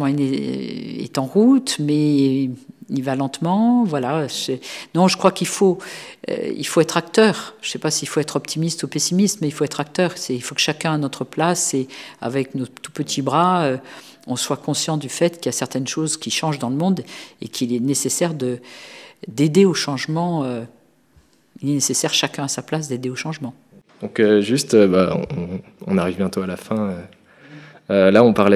en route, mais il va lentement. Voilà. Non, je crois qu'il faut être acteur. Je ne sais pas s'il faut être optimiste ou pessimiste, mais il faut être acteur. Il faut que chacun à notre place et avec nos tout petits bras, on soit conscient du fait qu'il y a certaines choses qui changent dans le monde et qu'il est nécessaire d'aider au changement. Il est nécessaire, chacun à sa place, d'aider au changement. Donc on arrive bientôt à la fin. Là, on parlait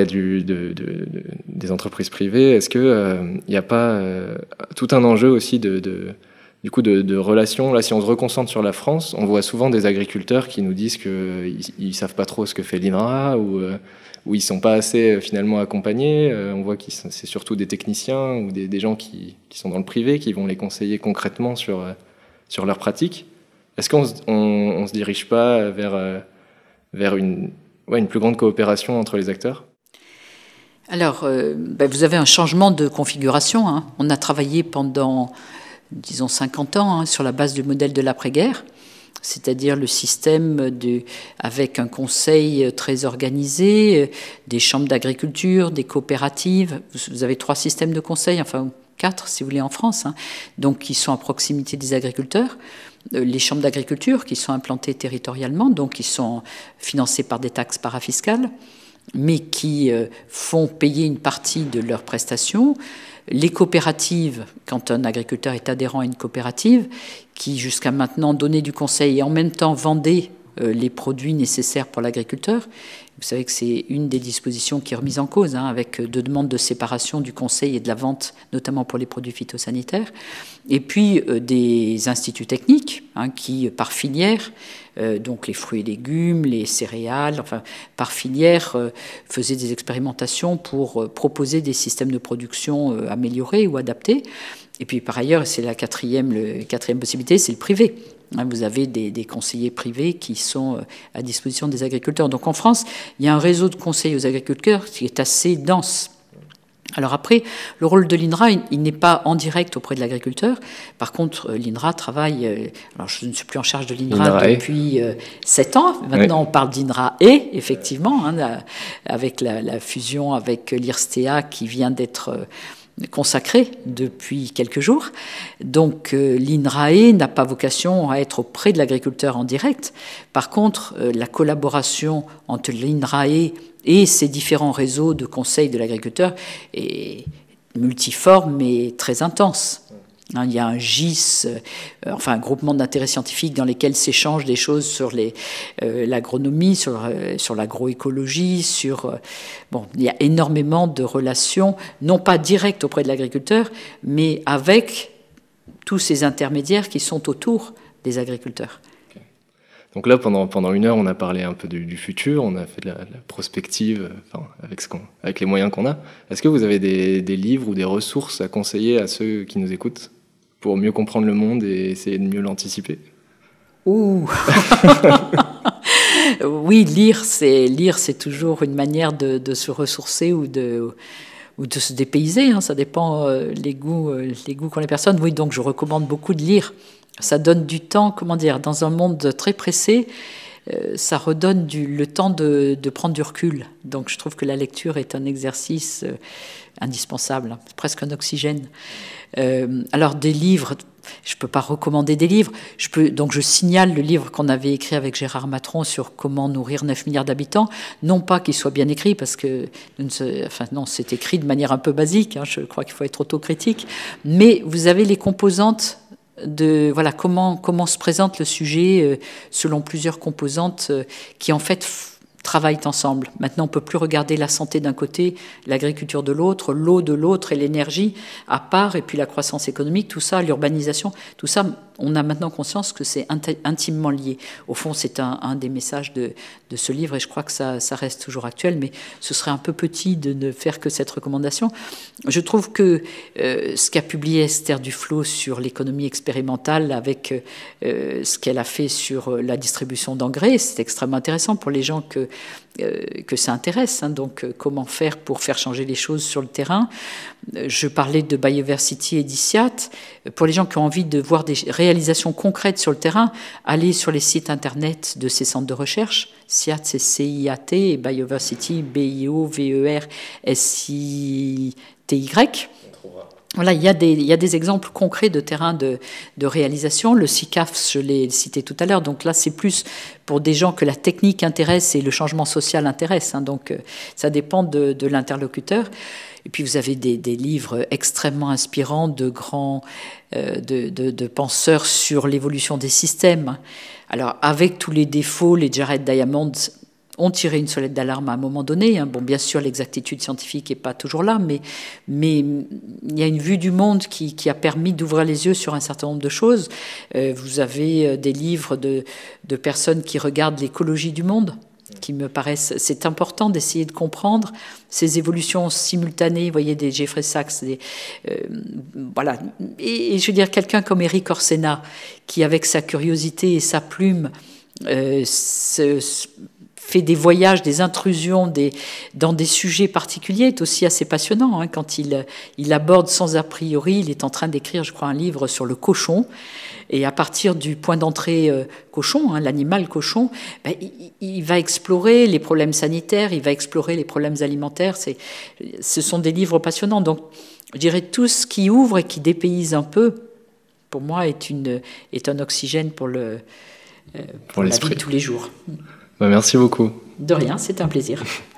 des entreprises privées. Est-ce qu'il n'y a pas tout un enjeu aussi de relations? Là, si on se reconcentre sur la France, on voit souvent des agriculteurs qui nous disent qu'ils ne savent pas trop ce que fait l'INRA ou ils ne sont pas assez finalement accompagnés. On voit que c'est surtout des techniciens ou des gens qui sont dans le privé qui vont les conseiller concrètement sur leurs pratiques. Est-ce qu'on se dirige pas vers une plus grande coopération entre les acteurs? Alors, vous avez un changement de configuration. Hein. On a travaillé pendant, disons, 50 ans hein, sur la base du modèle de l'après-guerre, c'est-à-dire le système avec un conseil très organisé, des chambres d'agriculture, des coopératives. Vous avez 3 systèmes de conseil, enfin 4 si vous voulez en France, hein, donc qui sont à proximité des agriculteurs. Les chambres d'agriculture qui sont implantées territorialement, donc qui sont financées par des taxes parafiscales, mais qui font payer une partie de leurs prestations. Les coopératives, quand un agriculteur est adhérent à une coopérative, qui jusqu'à maintenant donnait du conseil et en même temps vendait les produits nécessaires pour l'agriculteur. Vous savez que c'est une des dispositions qui est remise en cause, hein, avec 2 demandes de séparation du conseil et de la vente, notamment pour les produits phytosanitaires. Et puis des instituts techniques hein, qui, par filière, donc les fruits et légumes, les céréales, enfin par filière, faisaient des expérimentations pour proposer des systèmes de production améliorés ou adaptés. Et puis par ailleurs, c'est la quatrième possibilité, c'est le privé. Vous avez des conseillers privés qui sont à disposition des agriculteurs. Donc en France, il y a un réseau de conseils aux agriculteurs qui est assez dense. Alors après, le rôle de l'INRA, il n'est pas en direct auprès de l'agriculteur. Par contre, l'INRA travaille... alors je ne suis plus en charge de l'INRA depuis 7 ans. Maintenant, on parle d'INRA-E, effectivement, avec la fusion avec l'IRSTEA qui vient d'être consacrée depuis quelques jours. Donc l'INRA-E n'a pas vocation à être auprès de l'agriculteur en direct. Par contre, la collaboration entre l'INRA-E et ces différents réseaux de conseils de l'agriculteur est multiforme mais très intense. Il y a un GIS, enfin un groupement d'intérêt scientifique dans lesquels s'échangent des choses sur l'agronomie, sur l'agroécologie, il y a énormément de relations, non pas directes auprès de l'agriculteur, mais avec tous ces intermédiaires qui sont autour des agriculteurs. Donc là, pendant une heure, on a parlé un peu du futur, on a fait de la prospective, avec les moyens qu'on a. Est-ce que vous avez des livres ou des ressources à conseiller à ceux qui nous écoutent pour mieux comprendre le monde et essayer de mieux l'anticiper ? Ouh. Oui, lire, c'est toujours une manière de se ressourcer ou de se dépayser. Ça dépend les goûts qu'ont les personnes. Oui, donc je recommande beaucoup de lire. Ça donne du temps, dans un monde très pressé, ça redonne le temps de prendre du recul. Donc je trouve que la lecture est un exercice indispensable, presque un oxygène. Alors des livres, je ne peux pas recommander des livres. Donc je signale le livre qu'on avait écrit avec Gérard Matron sur comment nourrir 9 milliards d'habitants. Non pas qu'il soit bien écrit, parce que c'est écrit de manière un peu basique. Je crois qu'il faut être autocritique. Mais vous avez les composantes de comment se présente le sujet selon plusieurs composantes qui en fait travaillent ensemble. Maintenant, on ne peut plus regarder la santé d'un côté, l'agriculture de l'autre, l'eau de l'autre et l'énergie à part, et puis la croissance économique, tout ça, l'urbanisation, tout ça, on a maintenant conscience que c'est intimement lié. Au fond, c'est un des messages de ce livre, et je crois que ça reste toujours actuel, mais ce serait un peu petit de ne faire que cette recommandation. Je trouve que ce qu'a publié Esther Duflo sur l'économie expérimentale, avec ce qu'elle a fait sur la distribution d'engrais, c'est extrêmement intéressant pour les gens que ça intéresse. Donc, comment faire pour faire changer les choses sur le terrain. Je parlais de Bioversity et d'ICIAT. Pour les gens qui ont envie de voir des réalisations concrètes sur le terrain, allez sur les sites internet de ces centres de recherche. CIAT, c'est C-I-A-T, et Bioversity, B-I-O-V-E-R-S-I-T-Y. Voilà, il y a des exemples concrets de terrain de réalisation. Le CICAF, je l'ai cité tout à l'heure, donc là c'est plus pour des gens que la technique intéresse et le changement social intéresse. Donc ça dépend de l'interlocuteur. Et puis vous avez des livres extrêmement inspirants de grands de penseurs sur l'évolution des systèmes. Alors avec tous les défauts, les Jared Diamond ont tiré une sonnette d'alarme à un moment donné. Bon, bien sûr, l'exactitude scientifique n'est pas toujours là, mais il y a une vue du monde qui a permis d'ouvrir les yeux sur un certain nombre de choses. Vous avez des livres de personnes qui regardent l'écologie du monde, qui me paraissent... C'est important d'essayer de comprendre ces évolutions simultanées, vous voyez, des Jeffrey Sachs, voilà. Et je veux dire, quelqu'un comme Eric Orsena, qui, avec sa curiosité et sa plume, fait des voyages, des intrusions dans des sujets particuliers, est aussi assez passionnant. Quand il aborde sans a priori, il est en train d'écrire, je crois, un livre sur le cochon. Et à partir du point d'entrée cochon, l'animal cochon, il va explorer les problèmes sanitaires, il va explorer les problèmes alimentaires. Ce sont des livres passionnants. Donc, je dirais tout ce qui ouvre et qui dépayse un peu, pour moi, est un oxygène pour la vie de tous les jours. Merci beaucoup. De rien, c'est un plaisir.